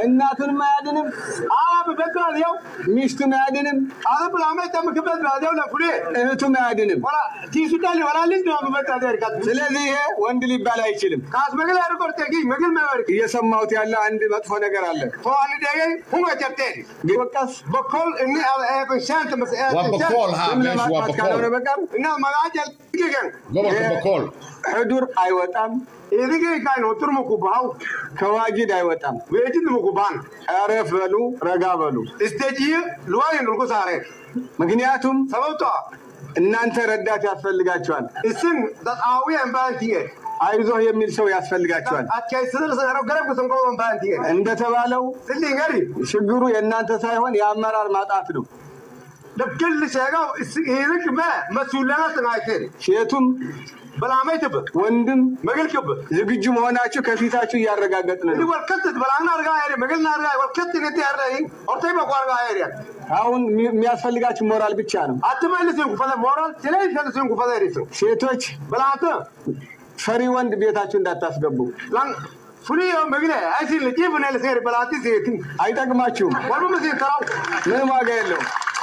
እናቱን ማያድንም አባ በቃል ያው ሚስቱን ማያድንም አባ ብላማይ ተመከበት ባደው ለፍሬ እህቱ ማያድንም ወላ ቲሱዳሊ ወላ ልጅ ነው በቃ ደርካት ስለዚህ ወንድ ሊባል አይችልም ካስ መግል አርቆርቴ ጊ መግል ማወርቅ እየሰማሁት ያለ አንድ መጥፎ ነገር አለ ቶአን ደገ ሁማ ቸርቴ በቃስ በኮል እኒ አብሻንት መስአት وبكول ها مش وبكول እና ማጋጀል ይገን قبل بكول حضور አይወጣም ይሄ ጋር ነው ጥርሙቁ ባው ከዋጅድ አይወጣም ወይጅድ ሙቁባን አረፍ በሉ ረጋ በሉ እስቴጂ ለዋይ ነው ዛሬ ምክንያቱም ሰበብቷ እናንተ ረዳት ያስፈልጋቸዋል እስን ዳአዊ አንባንቲዬ አይዞህ የሚል ሰው ያስፈልጋቸዋል አቻይ ስለሰራው ገረብ ተንቆም ባንቲዬ እንደተባለው ስለንገሪ ችግሩ የእናንተ ሳይሆን የአመራር ማጣት ነው ለክል ሸጋው ይሄልክ ማ መስኡላናት ናይከር ሼቱም በላማይተብ ወንድም መገልከብ ዝግጁ መሆናችሁ ከፊታችሁ ያረጋግጥነ ነው ወልከት በላና አርጋ ያሪ መገልና አርጋ ወልከት ነቲ ያረይ ኦርታይ በቋርጋ ያሪ አሁን የሚያስፈልጋችሁ ሞራል ብቻ ነው አትመልስን ኩፈለ ሞራል ስለይ ስለስን ኩፈለ ይሪቱ ሼቶች በላተ ፈሪ ወንድ ቤታችሁ እንዳታስገቡ ላን ፍሪዮ መግለ አይሲል ጂብነ ለሰር በላቲ ዘይት አይጠቅማችሁም ወሩም እዚህ ተራው ምን ዋጋ የለው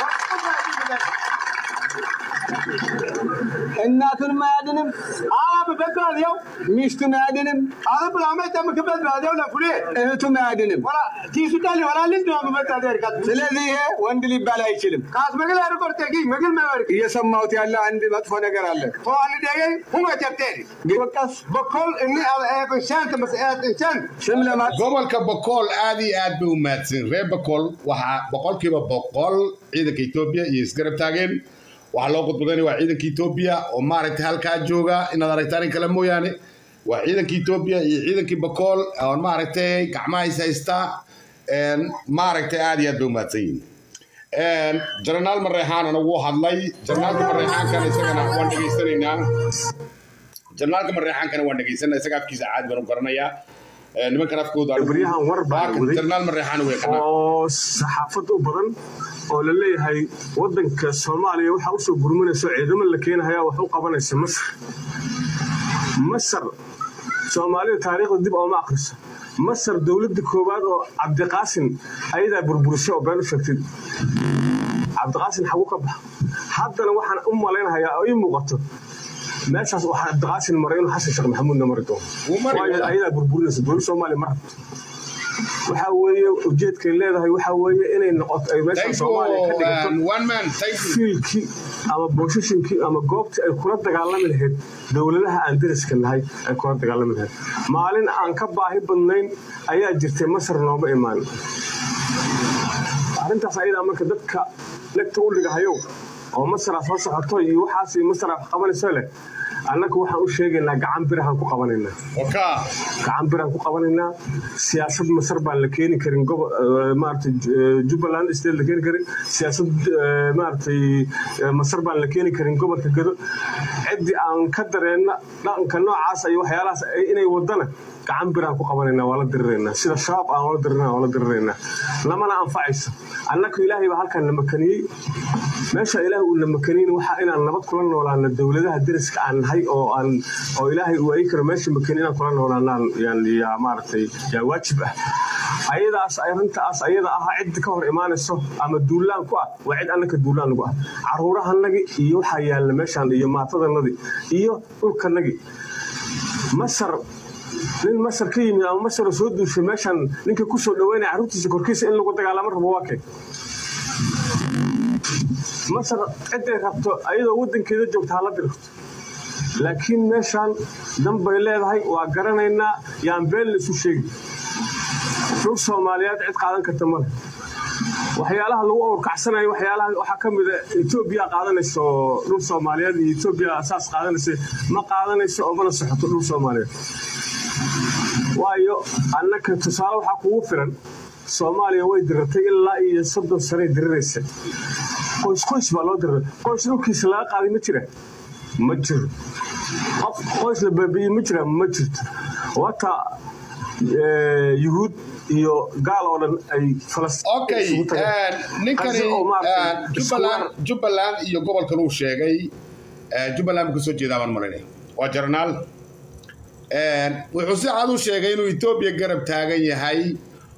እናቱን ማያድንም አባ በቃል ያው ሚስቱን ማያድንም አባ ብላማይ ተመከበት ባደው ለፍሬ እህቱ ማያድንም ወላ ቲሱዳሊ ወላ ልጅ ነው በቃ ደርካት ስለዚህ ወንድ ሊባል አይችልም ካስ መግል አርቆርቴ ጊ መግል ማወርቅ እየሰማሁት ያለ አንድ መጥፎ ነገር አለ ቶአን ደገ ሁማ ቸርቴ በቃስ በኮል እኒ አብሻንት መስአት እንቻን ሽምለማ قبل كبكول عادي عاد بوماتين ريب بكول وها بقول كيف بقول عيدك إثيوبيا يسقرب تاجين وحلو قد بدني وعيدك إثيوبيا ومارك هالكاجوجا إن دارتاني كلامه يعني وعيدك إثيوبيا عيدك بكول أو مارك تي كعماي سيستا إن مارك تي عادي عاد بوماتين إن جرنال مريحان أنا واحد لي جرنال مريحان كان يسقنا وانت جيسنا جرنال مريحان كان وانت جيسنا يسقى كيس عاد بنو كرنايا نما كان أفكود على بريها وربا جرنال مريحان ويانا أو صحافة بدن أو للي هاي ودن كالصومالية وحوسوا برمنا سعيدة من اللي كينا هيا وحوق بنا مصر مصر صومالية تاريخ الدب أو ماقرس مصر دولة كوباد عبد القاسم أيضا بربرشة وبين شكل عبد القاسم حقوق به حتى لو حنا أم لنا هيا أي مقطع ماشي waxaa abdiqaasin mareen xasan sheekh maxamuud namarto waa ayada burburinaysa dowladda Soomaaliya mar waxa weeye ujeedka leedahay waxa weeye inay noqoto ay meesha Soomaaliya ka dhigato one man thank you fiilki ama booshishinki ama goobta ay kula dagaalami lahayd dowladaha aan dariska nahay ay kula dagaalami lahayd maalin aan ka baahi badnayn ayaa jirtay Masar nooma imaan arintaas ayada marka dadka lagta u dhigahayo oo Masar soo socoto iyo waxaas Masar qabanayso leh annagu waxaan u sheegaynaa gacan birahan ku qabanaynaa oka gacan birahan ku qabanaynaa siyaasad Masar baan la keeni karin gobo maartay Jubaland state la keeni karin siyaasad maartay Masar baan la keeni karin gobolka Gado cidi aan ka dareena dhaqanka noocaas ay waxyaalahaas inay wadana gacan birahan ku qabanaynaa wala direynaa sida shaab aan wala direynaa wala direynaa lamana anfacayso annagu ilaahay ba halkan la makaniyay meesha ilaahay uu la makaniyay waxa inaan nabad kula noolaano dawladaha dariska aan nahay oo aan oo ilaahay uu ay karo meesha makaniyay kula noolaanaan yani ya maartay ya waajib ah ayadaas arintaas ayada ah cid ka hor imaanayso ama duulaan ku ah waa cid annaka duulaan ugu ah caruurahanagi iyo waxa yaal meeshan iyo maatadanadi iyo dhulkanagi Masar nin Masar ka yimid ama Masar soo duushay meeshan ninka ku soo dhaweynay caruurtiisa korkiisa in lagu dagaalamo rabo waa kay Masar cid ay rabto ayadoo wadankeeda joogta hala dirto laakiin meeshan dambay leedahay waa garanaynaa yaan beel isu sheegi dhul Soomaaliyeed cid qaadan karta ma waxyaalaha lagu orkacsanayo waxyaalaha waxa kamid ah Ethiopia qaadanayso dhul Soomaaliyeed iyo Ethiopia asaas qaadanayso ma qaadanayso oo mana saxto dhul Soomaaliyeed waayo annaka tusaale waxa kugu filan Soomaaliya way diratay ilaa iyo soddon sano diriraysa qoys qoys baa loo diray qoys dhulkiisa laga qaaday ma jira ma jiro qof qoys la baabi'iyay ma jira ma jirto wata yuhuud iyo gaal oo dhan ay Falastiin okay ninkani Jubaland Jubaland iyo gobolka uu sheegay Jubaland ku soo jeedaan marinay waa jarnaal wuxuu si cad u sheegay inuu Ethiopia garab taagan yahay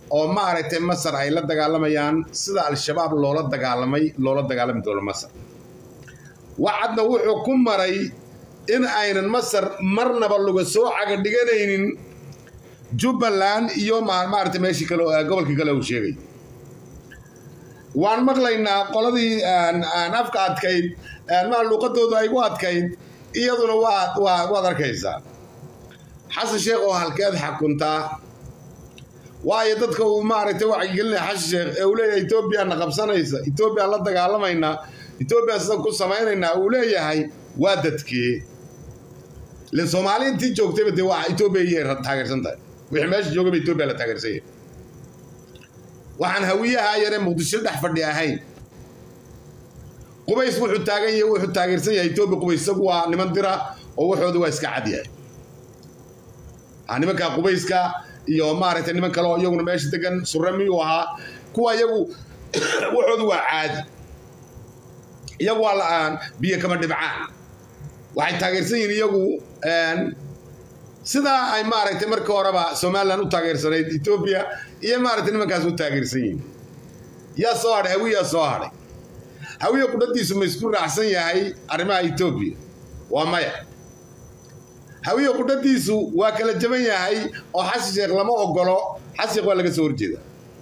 oo maaragtay masar ay la dagaalamayaan sida al-shabaab loola dagaalamay loola dagaalami doono masar wacadna wuxuu ku maray in aynan masar marnaba laga soo caga dhiganaynin jubbaland iyo maaragtay meeshii kale gobolkii kale uu sheegay waan maqlaynaa qoladii aan afka adkayd maa luuqadoodu ay u adkayd iyaduna waad arkaysaa xasan sheekh oo halkeed xakuntaa waayo dadka uu maaragtay wacyigelinaya xasan sheekh ee uu leeyahay etoobiyana qabsanaysa etoobiyaan la dagaalamaynaa etoobiyaan sidan ku samaynaynaa uu leeyahay waa dadkee len soomaali intii joogtayba dee waa etoobiya iyay taageersan tahay wixii meesha joogayba etoobiya la taageersan yahay waxaan hawiyaha yaree muqdisho dhex fadhi ahayn qubays wuxuu taagan yahay wuxuu taageersan yahay etoobiya qubays isagu waa niman dira oo waxooda waa iska cad yahay nimanka qubayska iyo maaragtay niman kale oo iyaguna meesha degan surramiyuu ahaa kuwa iyagu waxoodu waa caadi iyagu waa la-aan biyo kama dhibcaan waxay taageersan yihiin iyagu sidaa ay maaragtay markii horeba somaliland u taageersanayd etoobiya iyo maaragtay nimankaas u taageersan yihiin yaa soo hadhay hawiyaa soo hadhay hawiya qudhadiisu ma isku raacsan yahay arrimaha etoobiya waa maya hawiya qudhadiisu waa kala jaban yahay oo xasan sheekh lama ogolo xasan sheekh waa laga soo horjeeda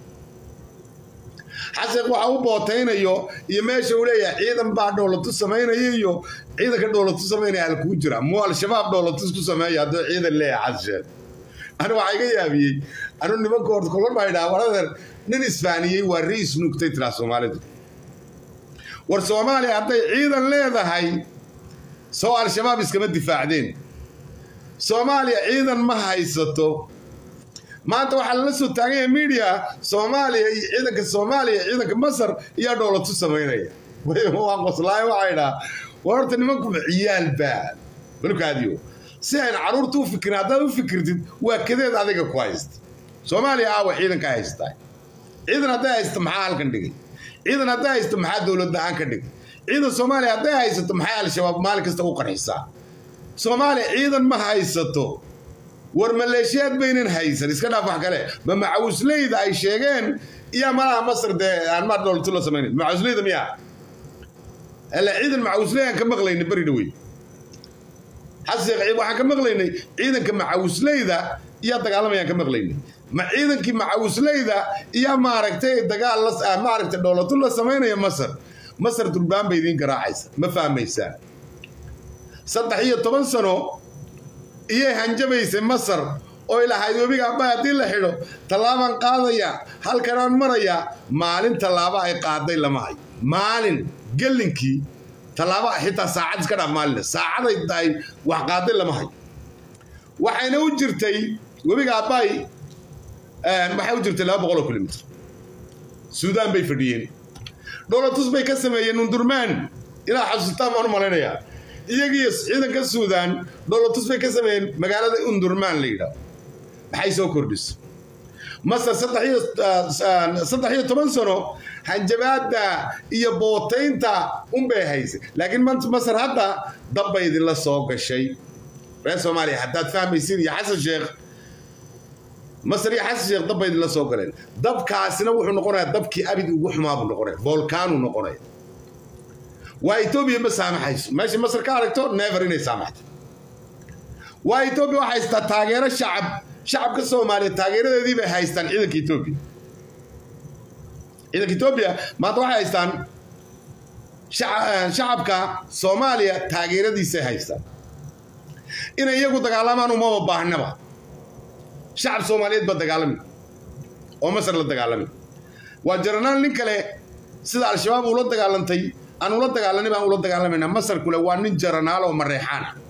xasan sheekh waxa u bootaynayo iyo meesha uu leeyahay ciidan baa dowladu samaynaya iyo ciidanka dowladu samaynaya halkuu jira muu al-shabaab dowladu ku sameeya hadduu ciidan leeyahay xasan sheekh anu waxaa iga yaabiyey anu nimanka horta kolkor baa idhaha waradeer nin isfaaniyey waa riis nugtay tiraa soomaalidu war soomaaliya hadday ciidan leedahay soo al-shabaab iskama difaacdeen soomaaliya ciidan ma haysato maanta waxaa lala soo taagan yahay media soomaaliya iyo ciidanka soomaaliya ciidanka masar iyaa dowladu samaynaya waa qoslaayo waxay dhaha war horta nimanku ciyaal baa balkaadiyo si ayna caruurta u fikirin haddaad u fikirtid waa kadeed adiga ku haysta soomaaliya aawa ciidanka haystaa ciidan hadday haysto maxaa halkan dhigay ciidan hadday haysto maxaa dowlad la-aan ka dhigay ciidan soomaaliya hadday haysato maxay al-shabaab maalin kasta u qarxisaa soomaaliya ciidan ma haysato war maleeshiyaad baynan haysan iska dhaaf wax kale ma macawisleyda ay sheegeen iyo malaha masar dee aan maar dowlatu la samaynayn macawisleyda miyaa alla ciidan macawisley aan ka maqlaynay beri dhawey xasan sheekh waxaan ka maqlaynay ciidanka macawisleyda iyo dagaalamayaan ka maqlaynay ma ciidankii macawisleyda iyo maaragtay dagaal la maaragtay dowlatu la samaynaya masar masar durbaan bay idiin garaacaysa ma fahmaysaan saddex iyo toban sano iyay hanjabaysay masar oo ilahayd webiga abba haddii la xidho tallaabaan qaadaya halkanaan maraya maalin tallaabo ay qaaday lama hayo maalin gellinkii tallaabo xitaa saacad iska dhaaf maalina saacaday tahay wax qaaday lama hayo waxayna u jirtay webiga abbay waxay u jirtay laba boqol oo kilomitr suudaan bay fadhiyeen dowlatus bay ka sameeyeen nundurmaan ilaa xasuustaan baan u malaynayaa iyagii ciidanka suudaan dowlatus bay ka sameeyeen magaalada undurmaan la yidhaah maxay soo kordhiso masar saddex iyo toban sano hanjabaadda iyo bootaynta unbay haysay laakiin maanta masar hadda dabbay idinla soo gashay reer soomaaliya haddaad fahmaysid iyo xasan sheekh masar iyo xasan sheekh dabbay idinla soo galeen dabkaasina wuxuu noqonayaa dabkii abid ugu xumaa buu noqonaya volkaanuu noqonaya waa etoobiya ma saamaxayso meesha masar ka aragto never inay saamaxto waa etoobiya waxay haystaa taageero shacab shacabka soomaaliya taageeradeedii bay haystaan ciidanka etoobiya ciidanka etoobiya maanta waxay haystaan shacabka soomaaliya taageeradiisay haystaan inay iyagu dagaalamaan umaba baahnaba shacab soomaaliyeed baa dagaalami oo masar la dagaalami waa jaranaal nin kale sida al-shabaab ula dagaalantay aan ula dagaalanay baan ula dagaalamayna masar kule waa nin jaranaal oo mareexaan ah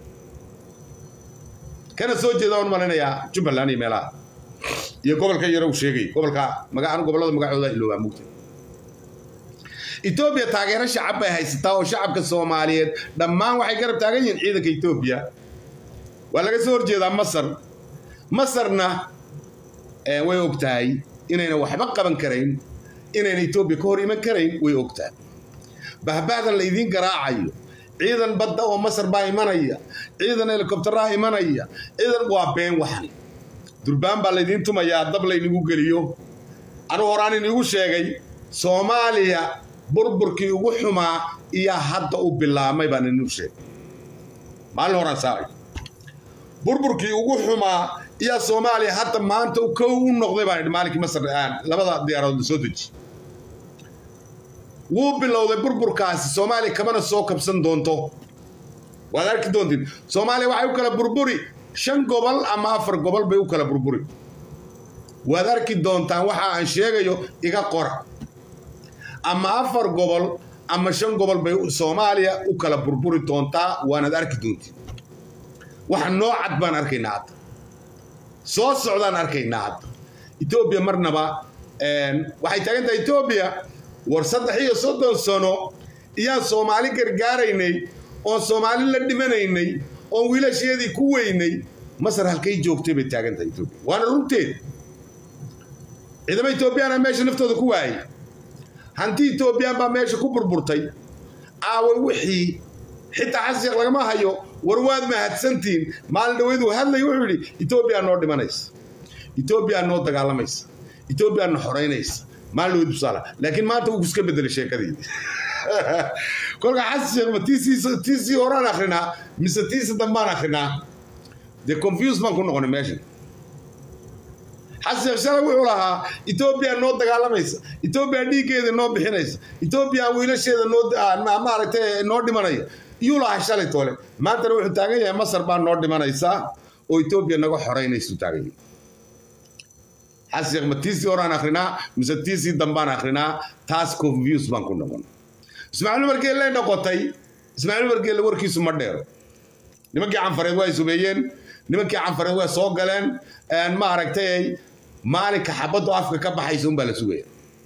kana soo jeeda aan malinayaa jubbaland iyo meelaha iyo gobolka yaro uu sheegay gobolka magaca gobolada magacooda ilooba mugta Ethiopia taageero shacab ay haysataa oo shacabka Soomaaliyeed dhammaan waxay garab taagan yihiin ciidanka Ethiopia waa laga soo horjeedaa Masar Masarna ee way ogtahay inayna waxba qaban karayn inayna Ethiopia ka hor iman karayn way ogtahay bahbaadan la idin garaacayo ciidan badda oo Masar baa imanaya ciidan helicopter imanaya ciidan waa been waxan durbaan baa laydiin tumayaa dab laynigu geliyo anuu horaan inigu sheegay soomaaliya burburkii ugu xumaa iyo hadda u bilaamay baan inigu sheegay maalin horaan saaray burburkii ugu xumaa iyo soomaaliya hadda maanta kow u noqday baan idhi maalinkii masar labada diyaarood soo deji wuu bilowday burburkaasi soomaaliya kamana soo kabsan doonto waad arki doontiin soomaaliya waxay u kala burburi shan gobol ama afar gobol bay u kala burburi waad arki doontaan waxa aan sheegayo iga qora ama afar gobol ama shan gobol bay soomaaliya u kala burburi doontaa waanaad arki doontiin waxa noo cad baan arkaynaa hadda soo socdaan arkaynaa hadda etoobiya marnaba waxay taagan tahay etoobiya war saddex iyo soddon sano iyaan soomaali gargaaraynay oon soomaali la dhimanaynay oon wiilasheedii ku weynay masar halkay joogtay bay taagan tahay etoobiya waana runteed ciidamo etoobiyana meesha naftooda ku waayay hanti etoobiyaan baa meesha ku burburtay aaway wixii xitaa xasiiq lagama hayo war waad mahadsantiin maalin dhaweyd uu hadlay wuxuu yidhi etoobiya noo dhimanaysa etoobiya noo dagaalamaysa etoobiya noo xoraynaysa maalin dhaweyd busaala laakiin maanta wuu iska bedelay sheekadii kolka xasiiq ma tiisii horaan akrinaa mise tiisi dambaan akrinaa dee confuse baan ku noqonay meeshan xasiiq shalay wuxuu lahaa etoobiya noo dagaalamaysa etoobiya dhiiggeeda noo bixinaysa etoobiya wiilasheeda noo maaragtay noo dhimanaya iyuu lahaa shalay toole maantana wuxuu taagan yahay masar baa noo dhimanaysaa oo etoobiya naga xoraynaysu taagan yahay xasiiq ma tiisii horaan akrinaa mise tiisii dambaan akrinaa taas confuse baan ku noqon ismaaciil umar geelle noqotay ismaaciil umar geelle warkiisu ma dheero nimankii canfareed waa sumeeyeen nimankii canfareed waa soo galeen maaragtay maalinka xabaddu afka ka baxaysa unbaa la sugaya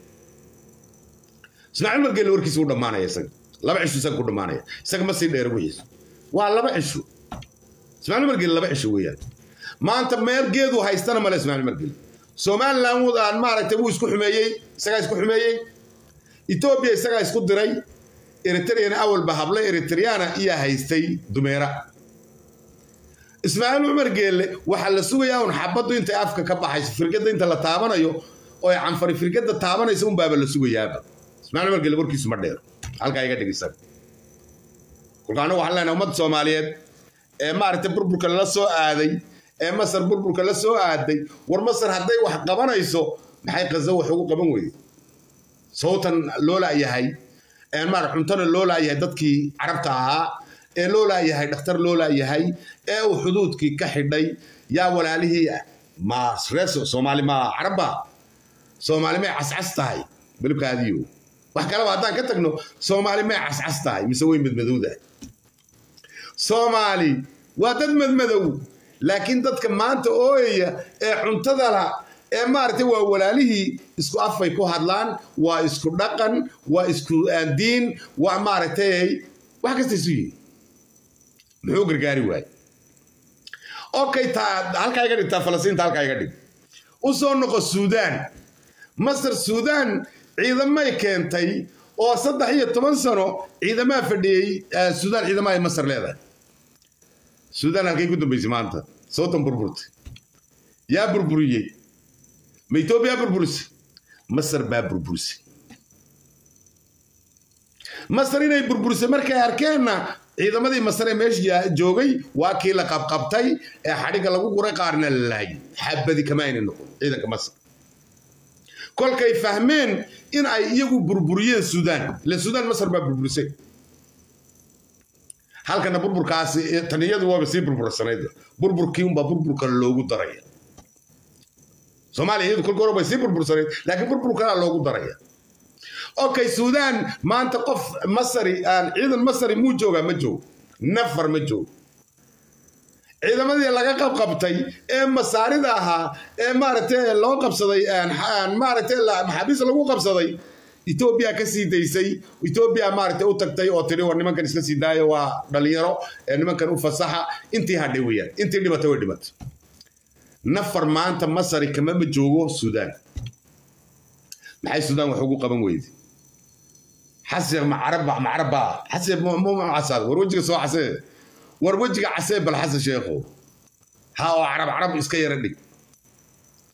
ismaaciil umar geelle warkiisu u dhammaanaya isaga laba cisho isaga ku dhammaanaya isaga ma sii dheero wixiisa waa laba cisho ismaaciil umar geelle laba cisho weeyaan maanta meel geedu haystana male ismaaciil umar geelle somaliland aan maaragtay wuu isku xumeeyey isagaa isku xumeeyey etoobiya isagaa isku diray eritreyana awalba habla eritreyana iyaa haystay dumeera ismaaciil umar geelle waxaa la sugayaa un xabaddu intay afka ka baxayso firgadda inta la taabanayo oo ay canfari firgadda taabanaysa unbaaba la sugayaaba ismaaciil umar geelle warkiisu ma dheero halkaa iga dhigaysan kolka anagu waxaan leenahay ummadda soomaaliyeed ee maaragtay burburka lala soo aaday ee masar burburka la soo aaday war masar hadday wax qabanayso maxay qazo wax ugu qaban weyday sawtan loo laayahay ee maar cuntana loo laayahay dadkii carabta ahaa ee loo laayahay dhakhtar loo laayahay ee uu xuduudkii ka xidhay yaa walaalihii ma reeso soomaali ma caraba soomaali may cascas tahay bilkaadiyo wax kale haddaan ka tagno soomaali may cascas tahay mise way madmadowda soomaali waa dad madmadow laakiin dadka maanta ooyaya ee cuntada la ee maaragtay waa walaalihii isku afay ku hadlaan waa isku dhaqan waa isku diin waa maaragtay wax kasta isu yihiin muxuu gargaari waay okay taa halkaa iga dhigtaa falasiinta halkaa iga dhig u soo noqo suudaan masar suudaan ciidamay keentay oo saddex iyo toban sano ciidamaa fadhiyey suudaan ciidamaha ay masar leedahay suudaan halkay ku dambaysay maanta sootan burburtay yaa burburiyey ma etoobiya burburisay masar baa burburisay masar inay burburisay markay arkeenna ciidamadii masar ee meesha joogay waa kii la qabqabtay ee xadhigga lagu guray qaarna la laayay xabadi kama ayna noqon ciidanka masar kolkay fahmeen in ay iyagu burburiyeen suudaan ila suudaan masar baa burburisay halkana burburkaasi taniyadu waaba sii burbursanayd burburkii unbaa burburka loogu daraya soomaaliya iyadu kolka hore bay sii burbursanayd laakiin burburkana loogu daraya okay suudaan maanta qof masari aan ciidan masari muu joogaa ma joogo nafar ma joogo ciidamadii laga qabqabtay ee masaarida ahaa ee maaragtay loo qabsaday maaragtay maxaabiis lagu qabsaday etoobiya ka sii daysay etoobiya maaragtay u tagtay oo tiri war nimankan iska sii daayo waa dhalinyaro ee nimankan u fasaxa intii hadhay weeyaan intii dhimatay way dhimatay nafar maanta masari kama ma joogo suudaan maxay suudaan wax ugu qaban weyday xasiiq ma caraba ma caraba xasiiq mu casaad war wajiga soo casee war wajiga casee bal xasan sheekho ha oo carab carab iska yara dhig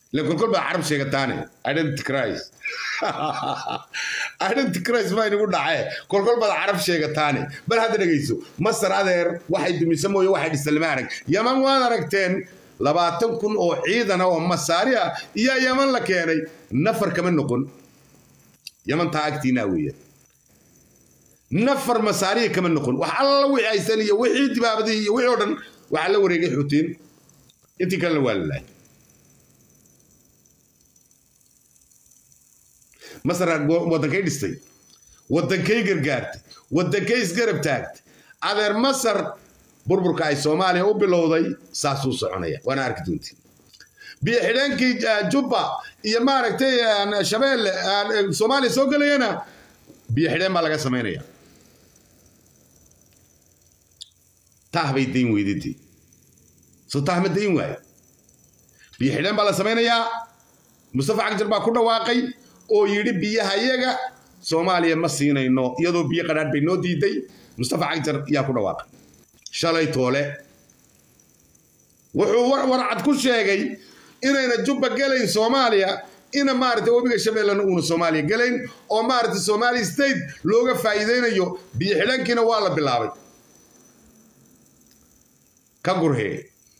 لكن كل بقى عرب شيء تاني identity identity ما يقول دعاء كل كل بقى عرب شيء تاني بل هذا نجيسه مصر هذا واحد بيسموه واحد يسلمانك يمن وانا ركتين لبعتم كن أو عيدنا ومساريا يا يمن لك يعني نفر كمان نكون يمن تاعتي ناوية نفر مساريا كمان نكون وحلا وعي سنية وعي تبابدي وعودن وحلا وريق حوتين انت كان والله مثلا ودنكي دستي ودنكي غرغارتي ودنكي اسغرب تاغت adeer masar burburka ay Soomaaliya u bilowday saasuu soconaya wana arki doontii biyo xidhankii Jubba iyo maaragtay Shabeelle Soomaaliya soo galayna biyo xidhan ma laga sameeynaya tahbay diin weydii soo tahmad diin waay biyo xidhan ba la sameeynaya Mustafa Cagjar baa ku dhawaaqay oo yiri biyaha iyaga Soomaaliya ma siinayno iyadoo biyo qadhaadh bay noo diiday Mustafa Cagjar yaa ku dhawaaqay shalay toole wuxuu warcad ku sheegay inayna Jubba galayn Soomaaliya ina maartay wabiga Shabeellana uu Soomaaliya galayn oo maartay Somali state looga faa'iideynayo biyo xidhankiina waa la bilaabay ka gurhee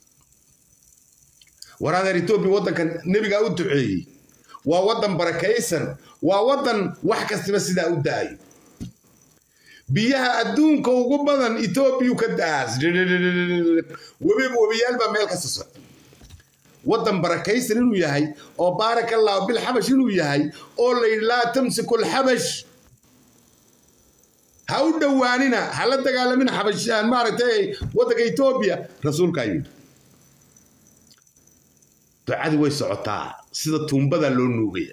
waraada Itoobiya wadankan nabiga u duceeyay waa wadan barakaysan waa wadan wax kasta sida u daayo biyaha adduunka ugu badan Itoobiya ka daas wabi wabiyal ba meel kasta soo wadan barakaysan inuu yahay oo barakallahu bil habash inuu yahay oo la tamsiku al habash ha u dhawaanina hala dagaalamin habashaan maartay wadanka Itoobiya rasuulka yiri ducadu way socotaa sida tuumbada loo nuugaya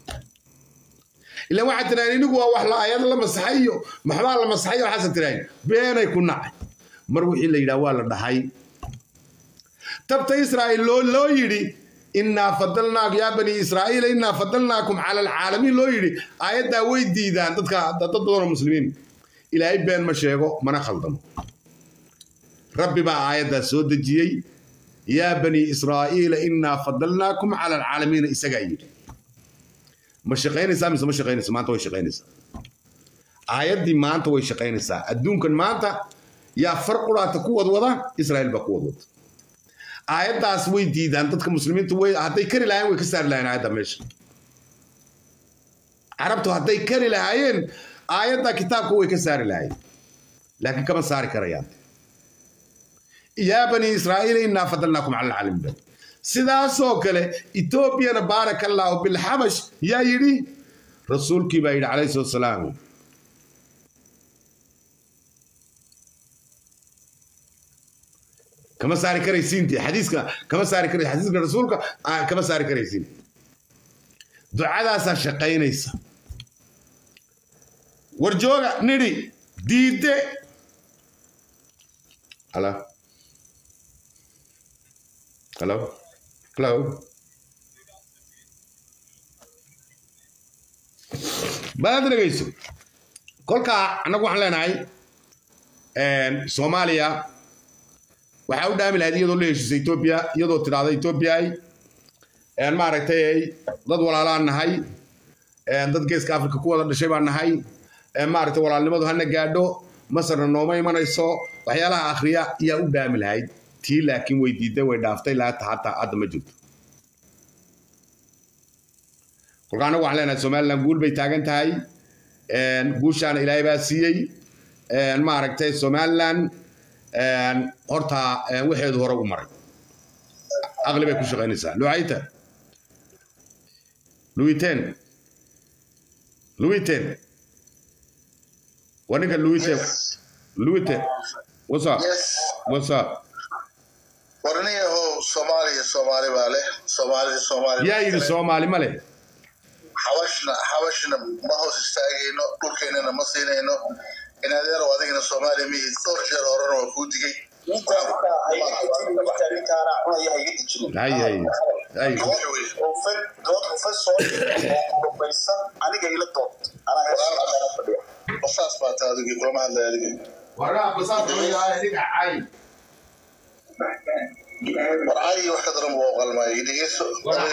إلا واحد تراني نقول واحد لا يلا مسحيه محبال مسحيه وحسن تراني بيني كنا مروحي اللي يداول الضحي تبت إسرائيل لو لو يدي إنا فضلناك يا بني إسرائيل إنا فضلناكم على العالمين لو يدي آيات داوي ديدان تدك تدور المسلمين إلى أي بين مشيغو من خلدم ربي بقى آيات دا سود جي يا بني إسرائيل إنا فضلناكم على العالمين إسقايل مش شقينيسا مش مش شقينيسا ما أنت وش شقينيسا آيات دي ما أنت وش شقينيسا الدون كن ما أنت يا فرق ولا تقوى وضع إسرائيل بقوة وضع آيات دا سوي دي أنت كمسلمين توي هتى يكرر لين ويكسر لين آيات مش عربتوا هتى يكرر لين آيات دا كتاب هو يكسر لين لكن كم صار كريات يا بني إسرائيل إنا فضلناكم على العالم sidaasoo kale Ethiopiana barakallahu bil habash yaa yiri rasuulkii baa yiri alayhi salaam kama saari karaysiinti hadiiska kama saari karay hadiiska rasuulka kama saari karaysiin ducadaas shaqaynaysa warjooga nidi diide ala hello Hello. بعد رجيسو. كل كا أنا قول لنا هاي. سوماليا. وحاول دائما هذه يدل ليش إثيوبيا يدل ترى إثيوبيا هاي. أنا ما رأيت هاي. ضد ولا لنا هاي. ضد كيس كافر كقوة ضد شيء عنا هاي. ما رأيت ولا لما ده هنجادو مثلا نومي ما نيسو. وحيالا آخرية يهود دائما هاي. تي لكن ويديده ويدافته لا حتى عدم وجود. كلنا وعلينا سومالنا نقول بيتاجن تاي نقولشان إلى باسيي المعركة سومالنا هرتا واحد هو رجل مري أغلب يكون شغال نساء لوعيته لويتين لويتين وانا قال لويتين لويتين وصا وصا ورني هو صومالي صومالي بالي صومالي صومالي يا يلي صومالي ماله حوشنا حوشنا ما هو استاجينه كل كنا مصينينه إن هذا الوضع إن صومالي مي تورجر ورنا وكودي هاي هاي هاي وفن دوت وفن صوت بيسان أنا جاي للدوت أنا هسه بساس ما تادي كل ما هذا يدي ورا بساس ما هذا عاي warcay wax ka daran buu qalmay dhigeyso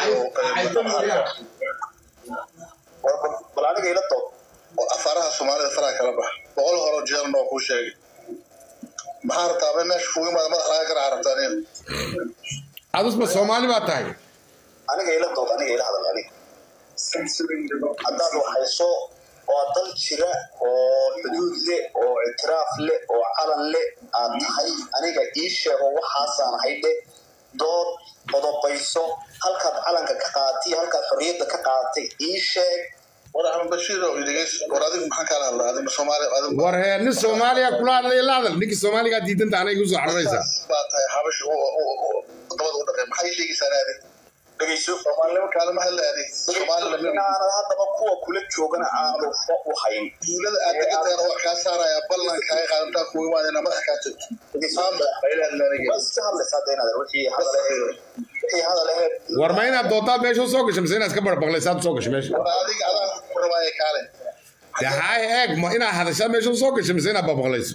bal aniga ila dood afaraha Soomaalida faraha kala bax boqol hore jeer noo ku sheegay maxaa rabtaa meesha kugu imaada madax laga gar arabtaan adus ma Soomaali baa tahay aniga ila dood aniga ila hadal aniga haddaad waxayso oo dal jira oo xuduud leh oo itiraaf leh oo calan leh aad tahay aniga ii sheego waxaasaan hayde dood qodobayso halkaad calanka ka qaatay halkaad xorriyadda ka qaatay ii sheeg wara Ahmed Bashir oo dhigeyso war adigu maxaa kala hadlaa adigu Soomaali adigu war hee nin Soomaaliya kula hadlay la hadal ninka Soomaaliga diidanta aniga u soo cararaysa baa tahay habash oo dabad u dhaqay maxay sheegaysaa adiga dhageyso Soomaaliya kala ma hadlaadi Soomaaliya aan hadaba kuwa kula joogana aan u hayn dawladda aad ka tahay oo ka saaraya ballanka ay qaadanta ku imaadeen madax ka tagto dhageysaamba aylaan laga bas hadlaysaa deynada wixii hadal wixii hadal ah war ma inaad doontaa meesha soo gashay mise inaad ka barbaqlaysaad soo gashay meesha adiga adaa ku rabaya kaale yahay eeg ma inaad hadashaa meesha soo gashay mise inaad barbaqlayso